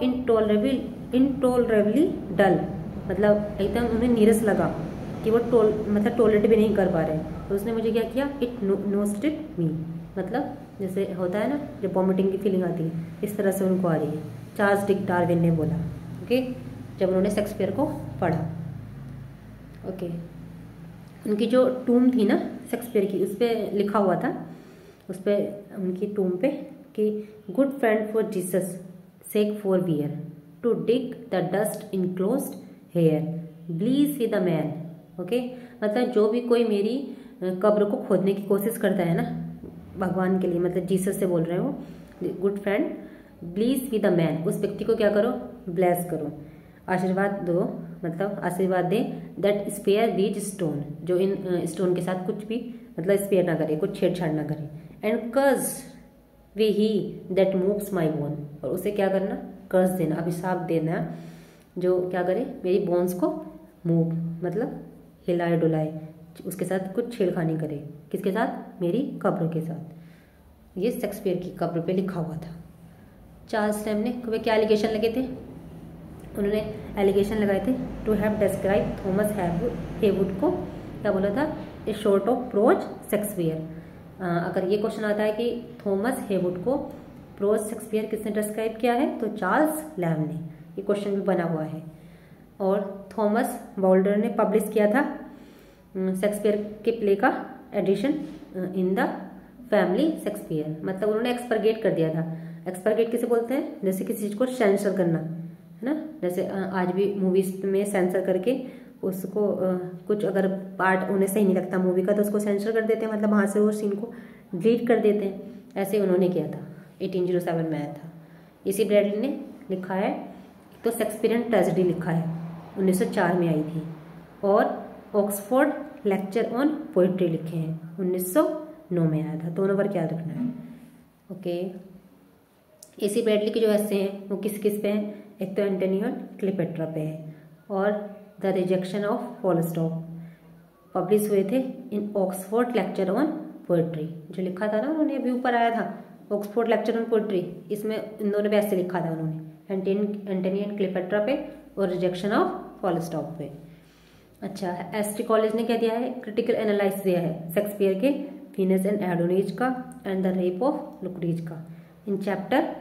इंटॉलरेबली डल, मतलब एकदम उन्हें नीरस लगा कि वो मतलब टॉलरेट भी नहीं कर पा रहे। तो उसने मुझे क्या किया, इट नोस्टेड मी, मतलब जैसे होता है ना जब वॉमिटिंग की फीलिंग आती है, इस तरह से उनको आ रही है। चार्ल्स डार्विन ने बोला, ओके, जब उन्होंने शेक्सपियर को पढ़ा। ओके, उनकी जो टूम थी ना शेक्सपियर की, उस पर लिखा हुआ था, उस पर उनकी टूम पे कि good friend for Jesus sake forbear to dig the dust enclosed here blessed be the man. Okay, मतलब जो भी कोई मेरी कब्र को खोदने की कोशिश करता है ना भगवान के लिए, मतलब जीसस से बोल रहे हो, good friend blessed be the man, उस व्यक्ति को क्या करो, ब्लेस करो, आशीर्वाद दो, मतलब आशीर्वाद दे, दैट स्पेयर दीज स्टोन, जो इन स्टोन के साथ कुछ भी मतलब स्पेयर ना करे, कुछ छेड़छाड़ ना करे। And curse be he that moves my bone, और उसे क्या करना, कर्स देना, अभिशाप देना, जो क्या करे मेरी बोन्स को मूव, मतलब हिलाए डुलाए, उसके साथ कुछ छेड़खानी करे, किसके साथ, मेरी कब्र के साथ। ये शेक्सपियर की कब्र पे लिखा हुआ था। चार्ल्स लैम्ब ने वे क्या एलिगेशन लगे थे, उन्होंने एलिगेशन लगाए थे to have describe Thomas Heywood को, क्या बोला था, a sort of prose Shakespeare. अगर ये क्वेश्चन आता है कि थॉमस हेवुड को प्रोज शेक्सपियर किसने डिस्क्राइब किया है, तो चार्ल्स लैम्ब ने, ये क्वेश्चन भी बना हुआ है। और थॉमस बाउल्डर ने पब्लिश किया था शेक्सपियर के प्ले का edition in the family Shakespeare, मतलब उन्होंने एक्सपर्गेट कर दिया था। एक्सपर्गेट किसे बोलते हैं, जैसे किसी चीज़ को सेंसर करना, है ना, जैसे आज भी मूवीज में सेंसर करके उसको कुछ अगर पार्ट उन्हें सही नहीं लगता मूवी का तो उसको सेंसर कर देते हैं, मतलब वहाँ से वो सीन को डिलीट कर देते हैं। ऐसे उन्होंने किया था, 1807 में आया था। इसी ब्रैडली ने लिखा है, तो शेक्सपियरियन ट्रेजेडी लिखा है, 1904 में आई थी। और ऑक्सफोर्ड लेक्चर ऑन पोइट्री लिखे हैं, 1909 में आया था। दोनों पर क्या रखना है। ओके, एसी ब्रैडली के जो ऐसे हैं वो किस किस पे हैं, एक तो एंटोनी और क्लियोपेट्रा पे है, और the rejection of Falstaff publish हुए थे in Oxford lecture on poetry, जो लिखा था ना उन्होंने, अभी ऊपर आया था ऑक्सफोर्ड लेक्चर ऑन पोइट्री, इसमें इन दोनों पे ऐसे लिखा था उन्होंने, एंटोनी एंड क्लियोपेट्रा पे और रिजेक्शन ऑफ फॉलस्टॉप पे। अच्छा, एसटी कॉलेज ने क्या दिया है, क्रिटिकल एनालिसिस दिया है शेक्सपियर के वीनस एंड एडोनिज का and the rape of Lucrece का in chapter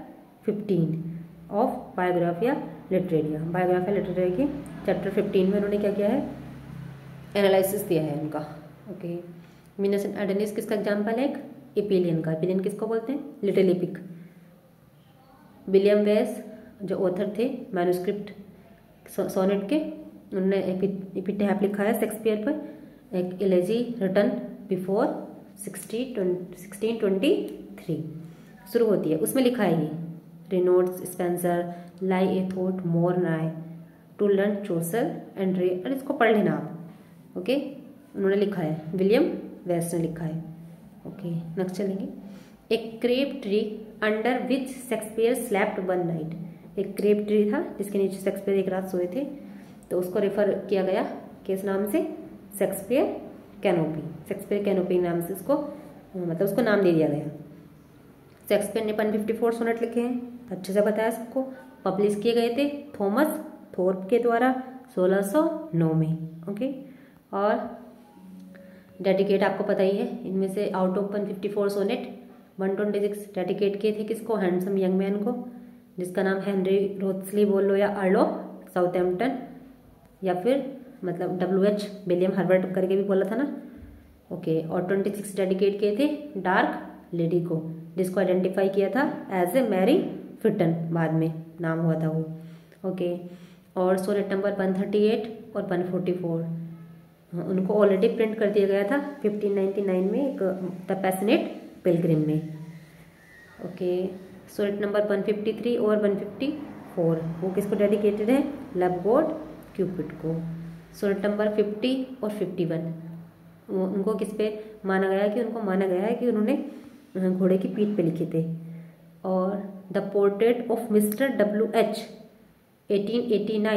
15 of Biographia Literaria. Biographia Literaria के चैप्टर 15 में उन्होंने क्या किया है, एनालिसिस दिया है उनका। ओके, वीनस एंड एडोनिज किसका एग्जाम्पल है, एक एपिलियन का। एपिलियन किसको बोलते हैं, लिटिल एपिक। विलियम वेस जो ऑथर थे मैन्युस्क्रिप्ट सोनेट के, उन्होंने एपिटैफ लिखा है शेक्सपियर पर, एक एलेजी रिटन बिफोर 1623 शुरू होती है, उसमें लिखा है ये, Reynolds Spenser lie a thought more nigh to learn चोसर and रे, और इसको पढ़ लेना आप। ओके, उन्होंने लिखा है, विलियम वेस्ट ने लिखा है। ओके, नेक्स्ट चलेंगे। एक crab tree under which Shakespeare slept one night, एक क्रेप ट्री था जिसके नीचे शेक्सपियर एक रात सोए थे, तो उसको रेफर किया गया किस नाम से, शेक्सपियर कैनोपी। शेक्सपियर कैनोपी नाम से उसको मतलब उसको नाम दे दिया गया। शेक्सपियर ने 154 सोनेट लिखे हैं, अच्छे से बताया सबको। पब्लिश किए गए थे थॉमस थोर्प के द्वारा 1609 में। ओके, और डेडिकेट आपको पता ही है, इनमें से आउट ऑफ 154 सोनेट 126 डेडिकेट किए थे किसको, हैंडसम यंग मैन को, जिसका नाम हेनरी रोथस्ली बोल लो या अर्ल ऑफ साउथहैम्पटन, या फिर मतलब WH विलियम हर्बर्ट करके भी बोला था ना। ओके, और 26 डेडिकेट किए थे डार्क लेडी को, जिसको आइडेंटिफाई किया था एज ए मैरी फिटन, बाद में नाम हुआ था वो। ओके, और सोनेट नंबर 138 और 144 उनको ऑलरेडी प्रिंट कर दिया गया था 1599 में एक द पैशनेट पिलग्रिम में। ओके, सोनेट नंबर 153 और 154 वो किसको डेडिकेटेड है, लव गॉड क्यूपिड को। सोनेट नंबर 50 और 51 उनको किस पे माना गया कि उनको माना गया है कि उन्होंने घोड़े की पीठ पे लिखे थे। और the portrait of mister WH 1889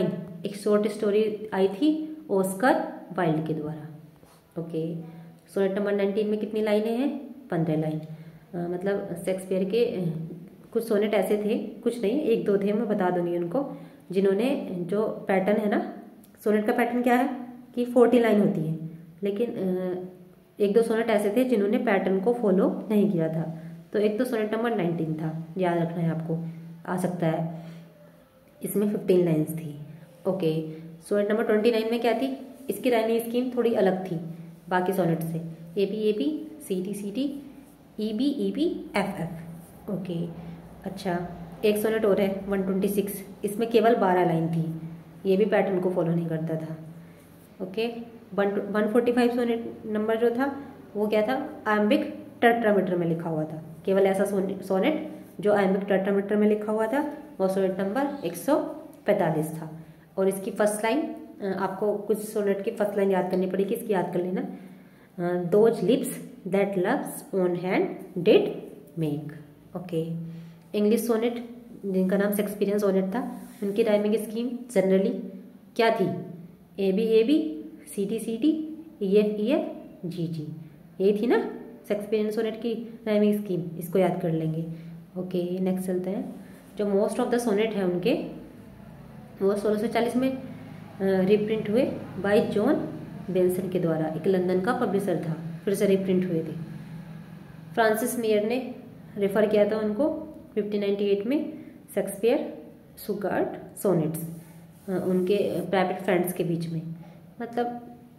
एक शॉर्ट स्टोरी आई थी ऑस्कर वाइल्ड के द्वारा। ओके, सोनेट नंबर 19 में कितनी लाइनें हैं? 15 लाइन। मतलब शेक्सपियर के कुछ सोनेट ऐसे थे, कुछ नहीं, एक दो थे, मैं बता दूंगी उनको, जिन्होंने जो पैटर्न है ना, सोनेट का पैटर्न क्या है कि 40 लाइन होती है, लेकिन एक दो सोनेट ऐसे थे जिन्होंने पैटर्न को फॉलो नहीं किया था। तो एक तो सोनेट नंबर 19 था, याद रखना है आपको, आ सकता है, इसमें 15 लाइन्स थी। ओके, सोनेट नंबर 29 में क्या थी? इसकी राइमिंग स्कीम थोड़ी अलग थी बाकी सोनेट से। A B C T E B F F. Okay, अच्छा, एक सोनेट और है 126, इसमें केवल 12 लाइन थी, ये भी पैटर्न को फॉलो नहीं करता था। ओके, 145 सोनेट नंबर जो था वो क्या था? आयम्बिक टेट्रामीटर में लिखा हुआ था, केवल ऐसा सोनेट जो आयम्बिक टेट्रामीटर में लिखा हुआ था वो सोनेट नंबर 145 था। और इसकी फर्स्ट लाइन, आपको कुछ सोनेट की फर्स्ट लाइन याद करनी पड़ेगी, इसकी याद कर लेना, those lips that love's own hand did make. Okay, English sonnet जिनका नाम शेक्सपियरियन सोनेट था, उनकी राइमिंग स्कीम जनरली क्या थी? A B C T E F G, यही थी ना शेक्सपियरियन सोनेट की राइमिंग स्कीम, इसको याद कर लेंगे। ओके, नेक्स्ट चलते हैं। जो मोस्ट ऑफ द सोनेट है उनके, वो 1640 में रिप्रिंट हुए बाय जॉन बेंसन के द्वारा, एक लंदन का पब्लिशर था, फिर से रिप्रिंट हुए थे। फ्रांसिस मेयर ने रेफर किया था उनको 1598 में, शेक्सपियर सुगार्ड सोनेट्स, उनके प्राइवेट फ्रेंड्स के बीच में। मतलब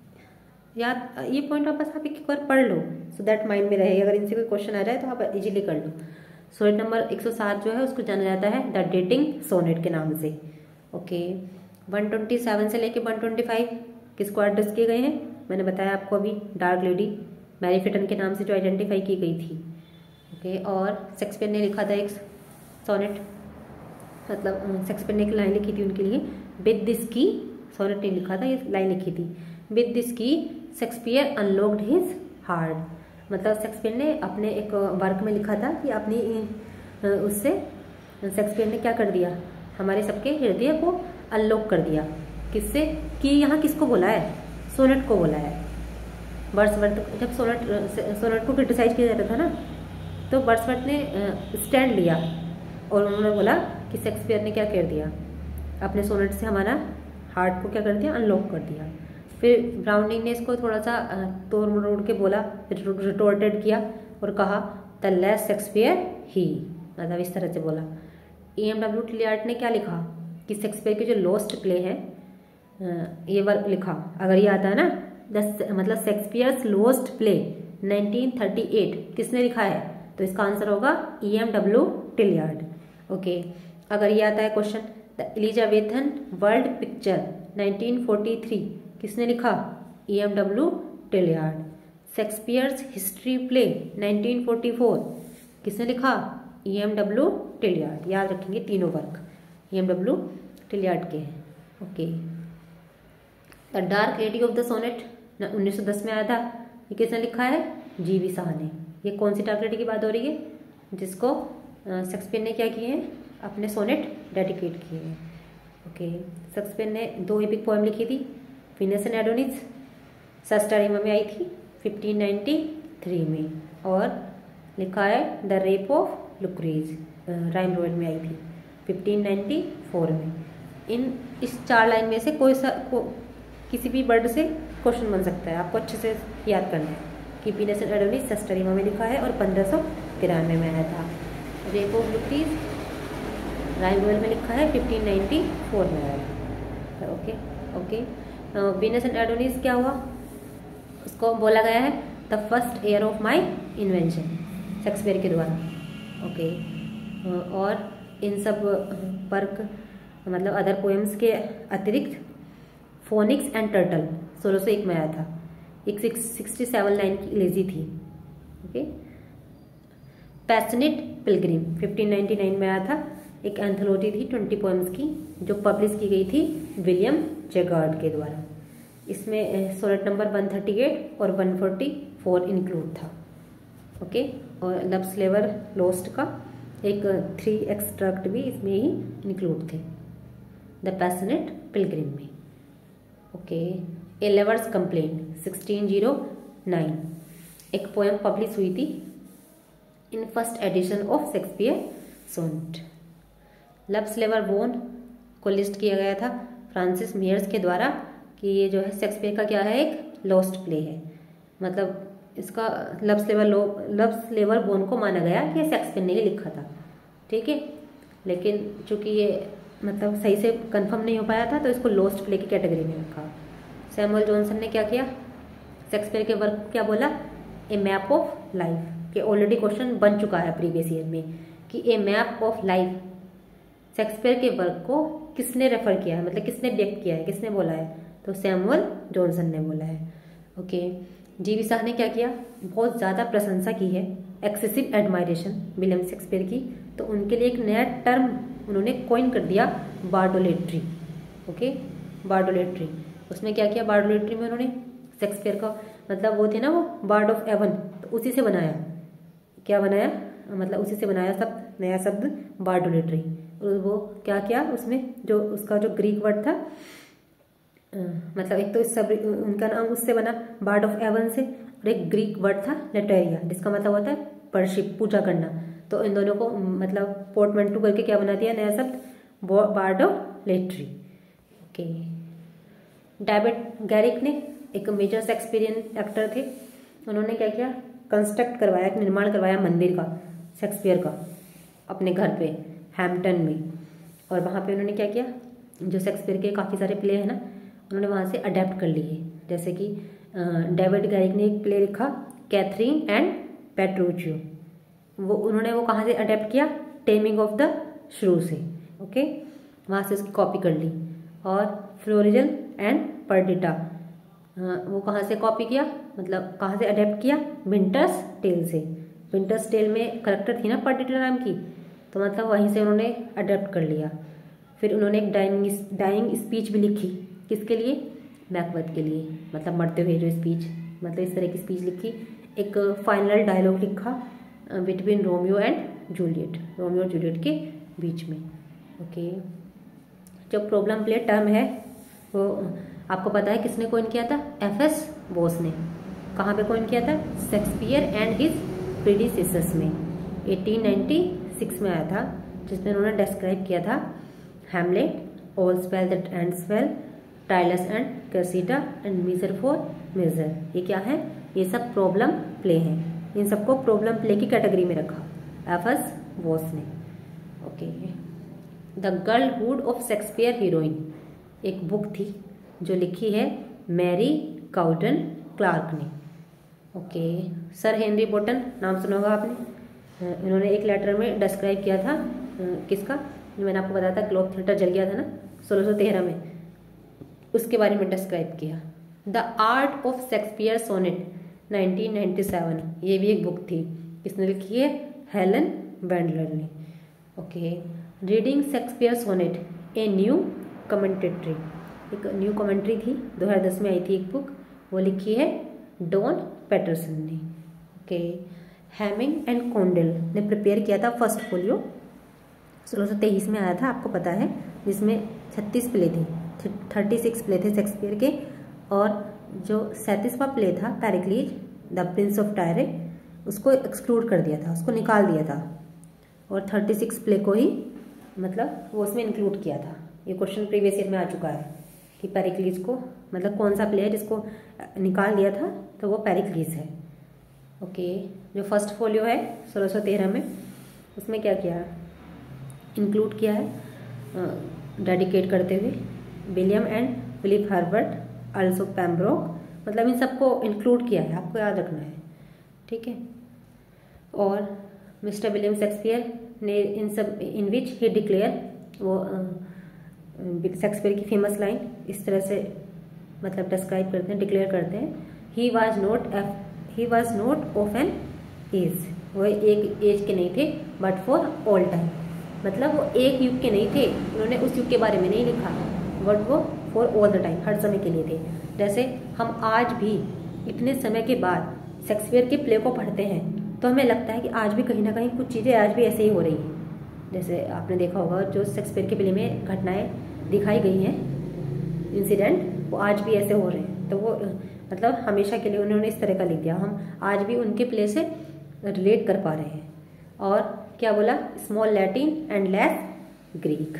याद, ये पॉइंट आप बस आप एक बार पढ़ लो सो दैट माइंड में रहे, अगर इनसे कोई क्वेश्चन आ जाए तो आप इजीली कर लो। सोनेट नंबर 107 जो है उसको जाना जाता है द डेटिंग सोनेट के नाम से। ओके, 127 से लेके 125 किसको एड्रेस किए गए हैं? मैंने बताया आपको अभी, डार्क लेडी मैरी फिटन के नाम से जो आइडेंटिफाई की गई थी। ओके, और शेक्सपियर ने लिखा था एक सोनेट, मतलब शेक्सपियर ने एक लाइन लिखी थी उनके लिए, विद दिस की, सोनेट ने लिखा था, ये लाइन लिखी थी, with this key Shakespeare unlocked his heart. मतलब शेक्सपियर ने अपने एक वर्क में लिखा था कि अपनी उससे शेक्सपियर ने क्या कर दिया? हमारे सबके हृदय को अनलॉक कर दिया। किससे? कि यहाँ किसको बोला है? सोनेट को बोला है। वर्ड्सवर्थ, जब सोनेट को क्रिटिसाइज किया जाता था ना, तो वर्ड्सवर्थ ने स्टैंड लिया और उन्होंने बोला कि शेक्सपियर ने क्या कर दिया? अपने सोनेट से हमारा हार्ट को क्या कर दिया? अनलॉक कर दिया। फिर ब्राउनिंग ने इसको थोड़ा सा तोड़ मरोड़ के बोला, रिटोर्टेड किया और कहा द लेस शेक्सपियर ही, मतलब इस तरह से बोला। EMW टिलियार्ड ने क्या लिखा कि शेक्सपियर के जो लॉस्ट प्ले है, ये वर्क लिखा, अगर ये आता है ना, मतलब शेक्सपियर्स लॉस्ट प्ले 1938 किसने लिखा है? तो इसका आंसर होगा EMW टिलियार्ड। ओके, अगर ये आता है question, the Elizabethan world picture 1943 किसने लिखा? EMW Tillyard. Shakespeare's history play 1944 किसने लिखा? EMW टिलियार्ड। याद रखेंगे तीनों वर्क EMW टिलियार्ड के हैं। Okay, the dark lady of the sonnet 1910 में आया था, ये किसने लिखा है? GV शाह ने। ये कौन सी डार्क लेडी की बात हो रही है? जिसको शेक्सपियर ने क्या किए हैं? अपने सोनेट डेडिकेट किए हैं। ओके, शेक्सपियर ने 2 एपिक पोएम लिखी थी, वीनस एंड एडोनिस सस्टारिमा में आई थी 1593 में, और लिखा है the rape of Lucrece rhyme royal में आई थी 1594 में। इस 4 लाइन में से किसी भी वर्ड से क्वेश्चन बन सकता है, आपको अच्छे से याद करना है कि वीनस एंड एडोनिस सस्टारिमा में लिखा है और 1593 में आया था। Rape of Lucrece rhyme royal में लिखा है 1594 में आया था। ओके, वीनस एंड एडोनिस क्या हुआ? उसको बोला गया है the first year of my invention, Shakespeare के द्वारा। ओके, और इन सब वर्क मतलब अदर पोएम्स के अतिरिक्त फोनिक्स एंड टर्टल 1601 में आया था, एक 67 लाइन की इलेजी थी। ओके, पैशनेट पिलग्रिम 1599 में आया था, एक एंथोलॉजी थी 20 पोएम्स की जो पब्लिश की गई थी विलियम जेगार्ड के द्वारा। इसमें सोनेट नंबर 138 और 144 इंक्लूड था। ओके, और लव स्लेवर लॉस्ट का एक 3 एक्सट्रैक्ट भी इसमें ही इंक्लूड थे। द पैशनेट पिलग्रिम में। ओके, ए लवर्स कंप्लेंट 1609 एक पोएम पब्लिश हुई थी in first edition of Shakespeare sonnet. Love's लेवर बोन को लिस्ट किया गया था फ्रांसिस मेयर्स के द्वारा कि ये जो है शेक्सपियर का क्या है, एक लॉस्ट प्ले है। मतलब इसका लव्स लेवर बोन को माना गया कि शेक्सपियर ने लिखा था, ठीक है। लेकिन चूंकि ये मतलब सही से कंफर्म नहीं हो पाया था तो इसको लॉस्ट प्ले की कैटेगरी में रखा। सैमुअल जॉनसन ने क्या किया, शेक्सपियर के वर्क क्या बोला, ए मैप ऑफ लाइफ, कि ऑलरेडी क्वेश्चन बन चुका है प्रीवियस ईयर में कि a map of life Shakespeare के वर्क को किसने रेफर किया है, मतलब किसने व्यक्त किया है, किसने बोला है, तो सैमुअल जॉनसन ने बोला है। ओके, जीवी शाह ने क्या किया, बहुत ज़्यादा प्रशंसा की है, एक्सेसिव एडमायरेशन विलियम शेक्सपियर की, तो उनके लिए एक नया टर्म उन्होंने कॉइन कर दिया, बार्डोलेट्री। ओके, बार्डोलेट्री, उसमें क्या किया, बार्डोलेट्री में उन्होंने शेक्सपियर का मतलब वो थे ना, वो बार्ड ऑफ एवन, तो उसी से बनाया, क्या बनाया, मतलब उसी से बनाया शब्द, नया शब्द बार्डोलेट्री। वो क्या किया, उसमें जो उसका जो ग्रीक वर्ड था, मतलब एक तो इस सब उनका नाम उससे बना बार्ड ऑफ एवन से, और एक ग्रीक वर्ड था लेटेरिया जिसका मतलब होता है वर्शिप, पूजा करना। तो इन दोनों को मतलब पोर्टमेंटू करके क्या बना दिया, नया शब्द बार्डोलेट्री। ओके, डेविड गैरिक ने एक मेजर शेक्सपियरियन एक्टर थे, उन्होंने क्या किया, कंस्ट्रक्ट करवाया, निर्माण करवाया मंदिर का शेक्सपियर का अपने घर पे हैम्पटन में। और वहाँ पे उन्होंने क्या किया, जो शेक्सपियर के काफ़ी सारे प्ले हैं ना, उन्होंने वहाँ से अडेप्ट कर लिए। जैसे कि डेविड गैरिक ने एक प्ले लिखा कैथरीन एंड पेट्रोचियो, वो कहाँ से अडेप्ट किया, टेमिंग ऑफ द श्रू से। ओके, वहाँ से उसकी कॉपी कर ली। और फ्लोरिजल एंड पर्डिटा, वो कहाँ से कॉपी किया, मतलब कहाँ से अडेप्ट किया, विंटर्स टेल से। विंटर्स टेल में करेक्टर थी ना पर्डिटा नाम की, तो मतलब वहीं से उन्होंने अडेप्ट कर लिया। फिर उन्होंने एक डाइंग स्पीच भी लिखी, किसके लिए, मैकबेथ के लिए, मतलब मरते हुए जो स्पीच, मतलब इस तरह की स्पीच लिखी। एक फाइनल डायलॉग लिखा between Romeo and Juliet, Romeo और जूलियट के बीच में। ओके, जो प्रॉब्लम प्ले टर्म है वो आपको पता है किसने कॉइन किया था, एफ.एस. बोस ने। कहाँ पे कॉइन किया था, शेक्सपियर एंड हिज प्रीडिसेसर्स में, 1896 में आया था, जिसमें उन्होंने डिस्क्राइब किया था हैमलेट, ऑल स्पेल that ends well, Troilus and Cressida and measure for measure. ये क्या है, ये सब प्रॉब्लम प्ले हैं, इन सबको प्रॉब्लम प्ले की कैटेगरी में रखा एफ.एस. बोस ने। Okay, the girlhood of Shakespeare heroine एक बुक थी जो लिखी है मैरी काउटन क्लार्क ने। ओके, सर हेनरी बॉटन नाम सुना होगा आपने, इन्होंने एक लेटर में डिस्क्राइब किया था किसका, मैंने आपको बताया था ग्लोब थिएटर जल गया था ना 1613 में, उसके बारे में डिस्क्राइब किया। The art of Shakespeare sonnet 1997, ये भी एक बुक थी, किसने लिखी है, हेलन वेंडलर ने। Okay, reading Shakespeare sonnet a new commentary, एक न्यू कमेंट्री थी, 2010 में आई थी एक बुक, वो लिखी है डॉन पैटरसन ने। ओके, हैमिंग एंड कॉन्डेल ने प्रिपेयर किया था फर्स्ट फोलियो, 1623 में आया था, आपको पता है, जिसमें 36 प्ले थे, 36 प्ले थे शेक्सपियर के, और जो 37वां प्ले था Pericles the prince of Tyre, उसको एक्सक्लूड कर दिया था, उसको निकाल दिया था, और 36 प्ले को ही मतलब वो उसमें इंक्लूड किया था। ये क्वेश्चन प्रीवियस ईयर में आ चुका है कि पेरिक्लीज को मतलब कौन सा प्ले है जिसको निकाल दिया था, तो वो पेरिक्लीज है। ओके, जो फर्स्ट फोलियो है 1613 में, उसमें क्या किया, इंक्लूड किया है डेडिकेट करते हुए William and Philip Herbert, also Pembroke, मतलब इन सबको इंक्लूड किया है, आपको याद रखना है, ठीक है। और मिस्टर विलियम शेक्सपियर ने इन विच ही डिक्लेयर, वो शेक्सपियर की फेमस लाइन इस तरह से मतलब डिस्क्राइब करते हैं, डिक्लेयर करते हैं, he was not of an age, वो एक एज के नहीं थे, बट फॉर ऑल टाइम, मतलब वो एक युग के नहीं थे, उन्होंने उस युग के बारे में नहीं लिखा, बट वो फॉर ऑल द टाइम, हर समय के लिए थे। जैसे हम आज भी इतने समय के बाद शेक्सपियर के प्ले को पढ़ते हैं तो हमें लगता है कि आज भी कहीं ना कहीं कुछ चीज़ें आज भी ऐसे ही हो रही हैं। जैसे आपने देखा होगा जो शेक्सपियर के प्ले में घटनाएं दिखाई गई हैं, इंसिडेंट वो आज भी ऐसे हो रहे हैं। तो वो मतलब हमेशा के लिए उन्होंने इस तरह का लिख दिया, हम आज भी उनके प्ले से रिलेट कर पा रहे हैं। और क्या बोला, small Latin and less Greek,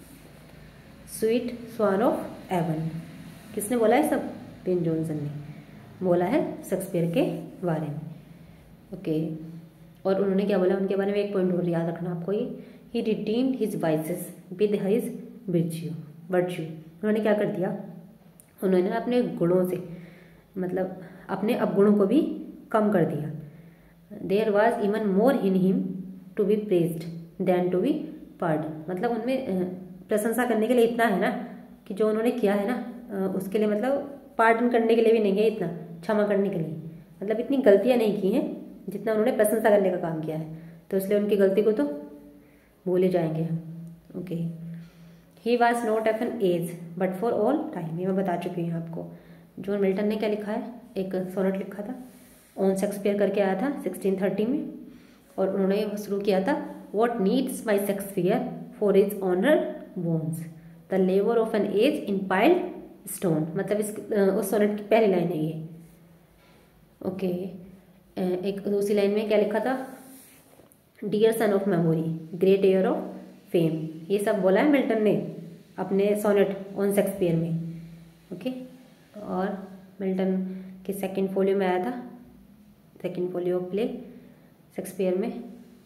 sweet swan of Avon. किसने बोला है सब? बेन जॉनसन ने बोला है शेक्सपियर के बारे में। ओके, और उन्होंने क्या बोला उनके बारे में, एक पॉइंट और याद रखना आपको ये, he redeemed his vices with his virtue. उन्होंने क्या कर दिया, उन्होंने अपने गुणों से मतलब अपने अवगुणों को भी कम कर दिया। There was even more in him to be praised than to be pardon. मतलब उनमें प्रशंसा करने के लिए इतना है ना कि जो उन्होंने किया है ना उसके लिए मतलब पार्डन करने के लिए भी नहीं है, इतना क्षमा करने के लिए मतलब इतनी गलतियां नहीं की हैं जितना उन्होंने प्रशंसा करने का काम किया है। तो इसलिए उनकी गलती को तो भूले जाएंगे हम। Okay, he was not of an age but for all time. ये मैं बता चुकी हूँ आपको। जॉन मिल्टन ने क्या लिखा है, एक सोनेट लिखा था, ऑन शेक्सपियर करके आया था 1630 में, और उन्होंने शुरू किया था, what needs my Shakespeare for his honour bones the labour of an age in piled stone. मतलब उस सोनेट की पहली लाइन है ये। ओके, एक दूसरी लाइन में क्या लिखा था, dear son of memory great heir of fame. ये सब बोला है मिल्टन ने अपने सोनेट ऑन शेक्सपियर में। ओके, और मिल्टन के सेकंड फोलियो में आया था, second folio of play Shakespeare में।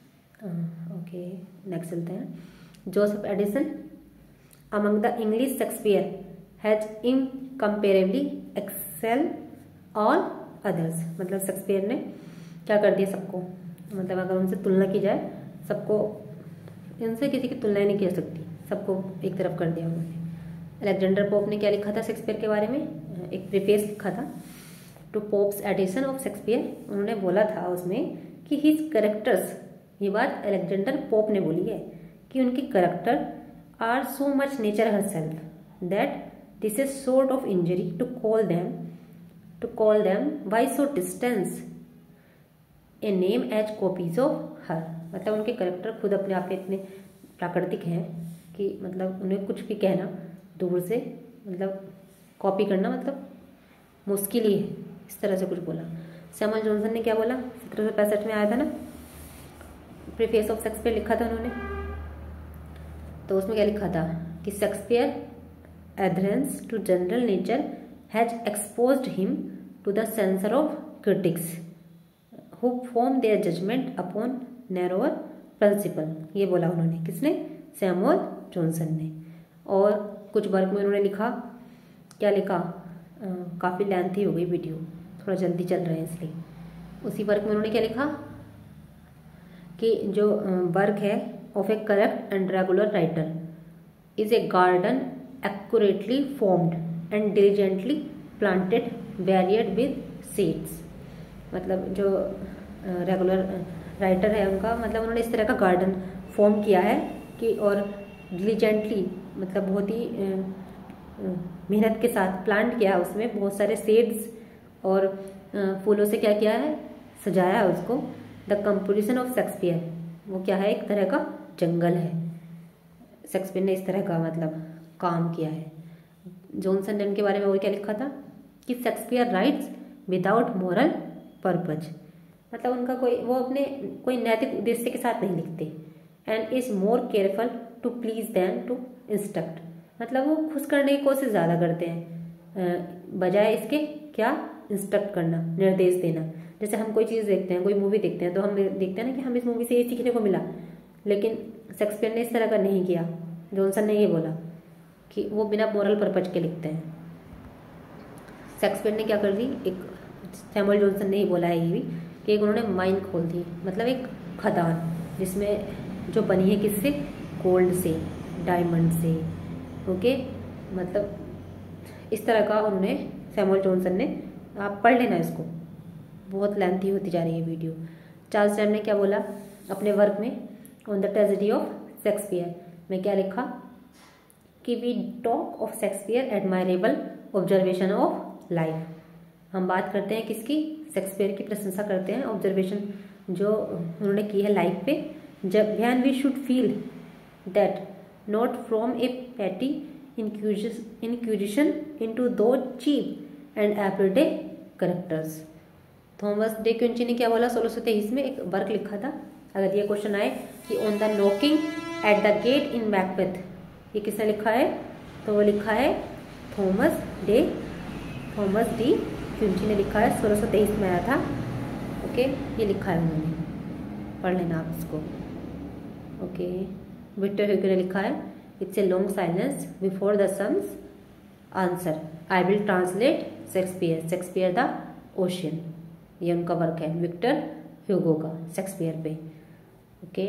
ओके, नेक्स्ट चलते हैं। Joseph Addison among the English Shakespeare has incomparably excel all others. मतलब शेक्सपियर ने क्या कर दिया सबको, मतलब अगर उनसे तुलना की जाए सबको, इनसे किसी की तुलना नहीं की सकती, सबको एक तरफ कर दिया उन्होंने। अलेक्जेंडर पोप ने क्या लिखा था शेक्सपियर के बारे में, एक प्रीफेस लिखा था to Pope's edition of Shakespeare. उन्होंने बोला था उसमें कि हिज कैरेक्टर्स, ये बात अलेक्जेंडर पोप ने बोली है कि उनके character are so much nature herself that this is sort of injury to call them by so distance a name as copies of her. मतलब उनके कैरेक्टर खुद अपने आप में इतने प्राकृतिक हैं कि मतलब उन्हें कुछ भी कहना दूर से मतलब कॉपी करना मतलब मुश्किल ही है, इस तरह से कुछ बोला। सैमुअल जॉनसन ने क्या बोला, 1765 में आया था ना, प्रीफेस ऑफ शेक्सपियर लिखा था उन्होंने। तो उसमें क्या लिखा था कि Shakespeare adherence to general nature has exposed him to the censure of critics who form their judgment upon narrower principle. ये बोला उन्होंने, किसने, सैमुअल जॉनसन ने। और कुछ वर्क में उन्होंने लिखा, क्या लिखा, काफ़ी लेंथी हो गई वीडियो, थोड़ा जल्दी चल रहे हैं इसलिए। उसी वर्क में उन्होंने क्या लिखा कि जो वर्क है of a correct and regular writer is a garden accurately formed and diligently planted varied with seeds. मतलब जो रेगुलर राइटर है उनका मतलब उन्होंने इस तरह का गार्डन फॉर्म किया है कि, और डिलीजेंटली मतलब बहुत ही मेहनत के साथ प्लांट किया है, उसमें बहुत सारे सीड्स और फूलों से क्या किया है, सजाया है उसको। द कंपोजिशन ऑफ शेक्सपियर, वो क्या है, एक तरह का जंगल है। शेक्सपियर ने इस तरह का मतलब काम किया है। जॉनसन ने उनके बारे में वो क्या लिखा था कि Shakespeare writes without moral purpose. मतलब उनका वो अपने कोई नैतिक उद्देश्य के साथ नहीं लिखते। And is more careful to please than to instruct. मतलब वो खुश करने की कोशिश ज़्यादा करते हैं बजाय इसके क्या, इंस्ट्रक्ट करना, निर्देश देना। जैसे हम कोई चीज़ देखते हैं, कोई मूवी देखते हैं, तो हम देखते हैं ना कि हम इस मूवी से ये सीखने को मिला, लेकिन शेक्सपियर ने इस तरह का नहीं किया। जॉनसन ने ये बोला कि वो बिना मोरल पर्पज के लिखते हैं। शेक्सपियर ने क्या कर दी, एक सैमुअल जॉनसन ने ही बोला है ये भी कि एक उन्होंने माइन खोल दी, मतलब एक खदान जिसमें जो बनी है किससे, गोल्ड से, डायमंड से। ओके, मतलब इस तरह का उन्होंने सैमुअल जॉनसन ने, आप पढ़ लेना इसको, बहुत लेंथी होती जा रही है वीडियो। चार्ल्स डैम ने क्या बोला अपने वर्क में on the tragedy of Shakespeare में, क्या लिखा कि we talk of Shakespeare admirable observation of life. हम बात करते हैं किसकी, शेक्सपियर की प्रशंसा करते हैं, ऑब्जर्वेशन जो उन्होंने की है लाइफ पे। जब when we should feel that not from a petty inquisition into those cheap and everyday characters. Thomas De Quincey ने क्या बोला 1623 में, एक वर्क लिखा था। अगर ये क्वेश्चन आए कि on the knocking at the gate in Macbeth, ये किसने लिखा है, तो वो लिखा है थॉमस डी क्विंची ने लिखा है, 1623 में आया था। ओके, ये लिखा है उन्होंने, पढ़ लेना आप इसको। ओके, विक्टर ह्यूगो ने लिखा है it's a long silence before the sun's answer, I will translate Shakespeare the ocean. ये उनका वर्क है विक्टर ह्यूगो का, शेक्सपियर पे। Okay,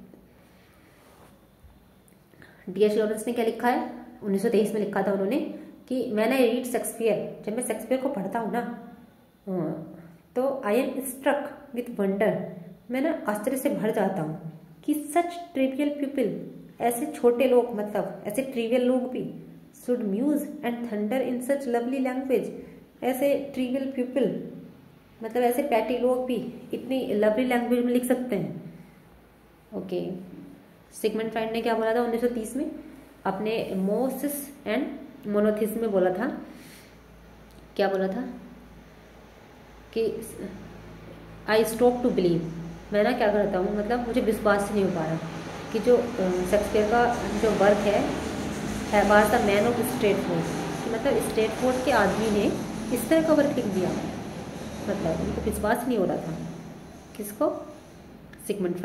D.H.. लॉरेंस ने क्या लिखा है, 1923 में लिखा था उन्होंने कि व्हेन आई रीड शेक्सपियर, जब मैं शेक्सपियर को पढ़ता हूँ ना तो I am struck with wonder, मैं ना आश्चर्य से भर जाता हूँ कि सच ट्रिवियल पीपल, ऐसे छोटे लोग, मतलब ऐसे ट्रिवियल लोग भी, should muse and thunder in such lovely language, ऐसे ट्रिवियल पीपल मतलब ऐसे पैटी लोग भी इतनी लवली लैंग्वेज में लिख सकते हैं। ओके, सिगमंड फ्राइड ने क्या बोला था 1930 में, अपने मोसिस एंड मोनोथिस में बोला था, क्या बोला था कि आई स्टॉप टू बिलीव, मैं ना क्या करता हूँ, मतलब मुझे विश्वास नहीं हो पा रहा कि जो शेक्सपियर का जो वर्क है was the man of Stratford, मतलब स्ट्रेटफोर्ड के आदमी ने इस तरह का वर्क लिख दिया, मतलब उनको विश्वास नहीं हो रहा था। किसको, सिगमंड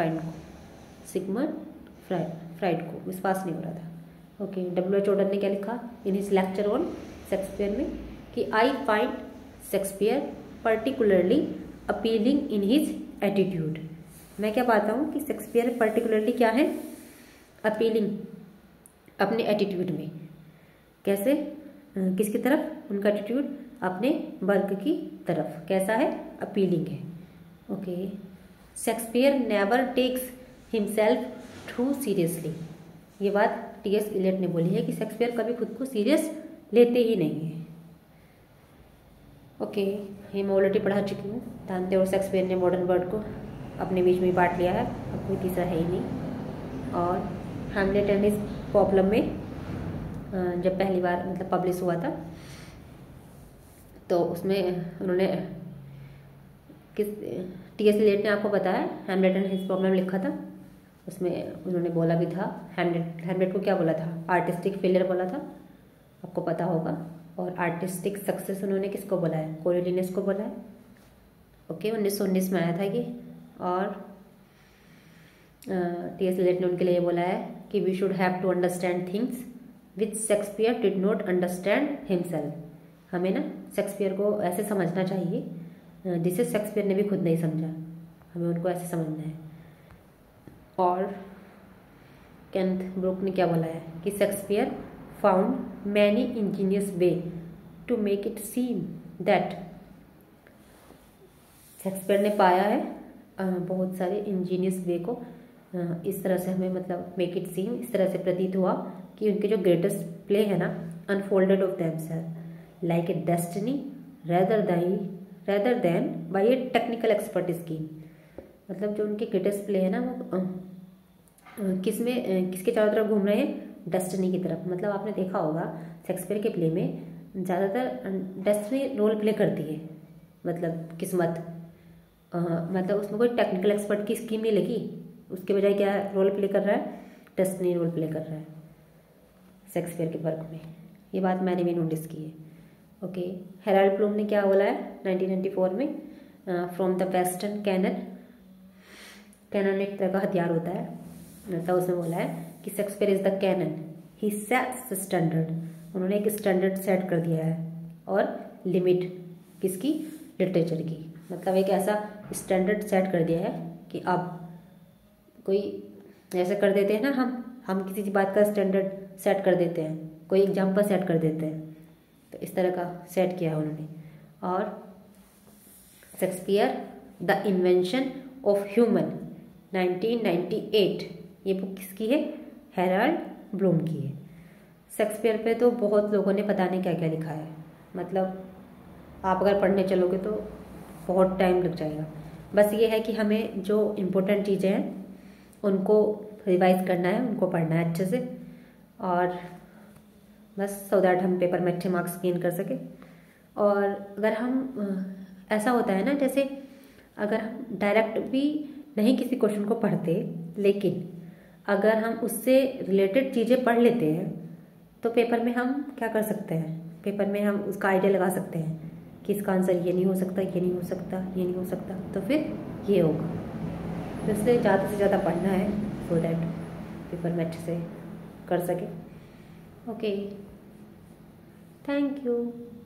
फ्राइड को विश्वास नहीं हो रहा था। Okay, WH. ऑर्डर ने क्या लिखा in his lecture on Shakespeare में कि I find Shakespeare particularly appealing in his attitude, मैं क्या पाता हूँ कि शेक्सपियर पर्टिकुलरली क्या है, अपीलिंग अपने एटीट्यूड में। कैसे, किसकी तरफ, उनका एटीट्यूड अपने वर्क की तरफ कैसा है, अपीलिंग है। Okay, Shakespeare never takes himself too seriously, ये बात टी.एस. इलियट ने बोली है कि शेक्सपियर कभी खुद को सीरियस लेते ही नहीं है। ओके, ये मैं ऑलरेडी पढ़ा चुकी हूँ, जानते हो शेक्सपियर ने मॉडर्न वर्ल्ड को अपने बीच में बांट लिया है, अब कोई तीसरा है ही नहीं। और हैमलेट एंड हिज प्रॉब्लम में जब पहली बार मतलब पब्लिश हुआ था तो उसमें उन्होंने टी.एस. इलियट ने आपको बताया हैमलेट एंड हिज प्रॉब्लम लिखा था, उसमें उन्होंने बोला भी था हैमलेट को क्या बोला था, आर्टिस्टिक फेलियर बोला था, आपको पता होगा। और आर्टिस्टिक सक्सेस उन्होंने किसको बोला है, कोरियोलिनस को बोला है। ओके, 1919 में आया था ये। और टी.एस. इलियट ने उनके लिए बोला है कि we should have to understand things which Shakespeare did not understand himself, हमें ना शेक्सपियर को ऐसे समझना चाहिए जिसे शेक्सपियर ने भी खुद नहीं समझा, हमें उनको ऐसे समझना है। और केंथ ब्रूक ने क्या बोला है कि Shakespeare found many ingenious way to make it seem that, Shakespeare ने पाया है बहुत सारे इंजीनियस वे को इस तरह से हमें मतलब मेक इट सीम, इस तरह से प्रतीत हुआ कि उनके जो ग्रेटेस्ट प्ले है ना, unfolded of themselves like a destiny rather than by a technical expert scheme, मतलब जो उनके ग्रेटेस्ट प्ले है ना वो किसके चारों तरफ घूम रहे हैं, डेस्टिनी की तरफ। मतलब आपने देखा होगा शेक्सपियर के प्ले में ज़्यादातर डेस्टिनी रोल प्ले करती है, मतलब किस्मत, मतलब उसमें कोई टेक्निकल एक्सपर्ट की स्कीम नहीं लगी, उसके बजाय क्या रोल प्ले कर रहा है, डेस्टिनी रोल प्ले कर रहा है शेक्सपियर के वर्क में। ये बात मैंने भी नोटिस की है। ओके, हेराल्ड ब्लूम ने क्या बोला है 1994 में, फ्रॉम द वेस्टर्न कैनन एक तरह का हथियार होता है, तो उसमें बोला है कि Shakespeare is the canon, he sets the standard, उन्होंने एक स्टैंडर्ड सेट कर दिया है और लिमिट किसकी, लिटरेचर की, मतलब एक ऐसा स्टैंडर्ड सेट कर दिया है कि अब कोई ऐसे कर देते हैं ना, हम किसी बात का स्टैंडर्ड सेट कर देते हैं, कोई एग्जाम्पल सेट कर देते हैं, तो इस तरह का सेट किया है उन्होंने। और Shakespeare the invention of human 1998, ये बुक किसकी है, हेराल्ड ब्लूम की है। शेक्सपियर पे तो बहुत लोगों ने पता नहीं क्या क्या लिखा है, मतलब आप अगर पढ़ने चलोगे तो बहुत टाइम लग जाएगा। बस ये है कि हमें जो इम्पोर्टेंट चीज़ें हैं उनको रिवाइज करना है, उनको पढ़ना है अच्छे से। और बस सो दैट हम पेपर में अच्छे मार्क्स गेन कर सके। और अगर हम ऐसा होता है ना, जैसे अगर हम डायरेक्ट भी नहीं किसी क्वेश्चन को पढ़ते, लेकिन अगर हम उससे रिलेटेड चीज़ें पढ़ लेते हैं तो पेपर में हम क्या कर सकते हैं, पेपर में हम उसका आइडिया लगा सकते हैं कि इसका आंसर ये नहीं हो सकता, ये नहीं हो सकता, ये नहीं हो सकता, तो फिर ये होगा। तो इसलिए ज़्यादा से ज़्यादा पढ़ना है सो दैट पेपर में अच्छे से कर सके। Okay, thank you.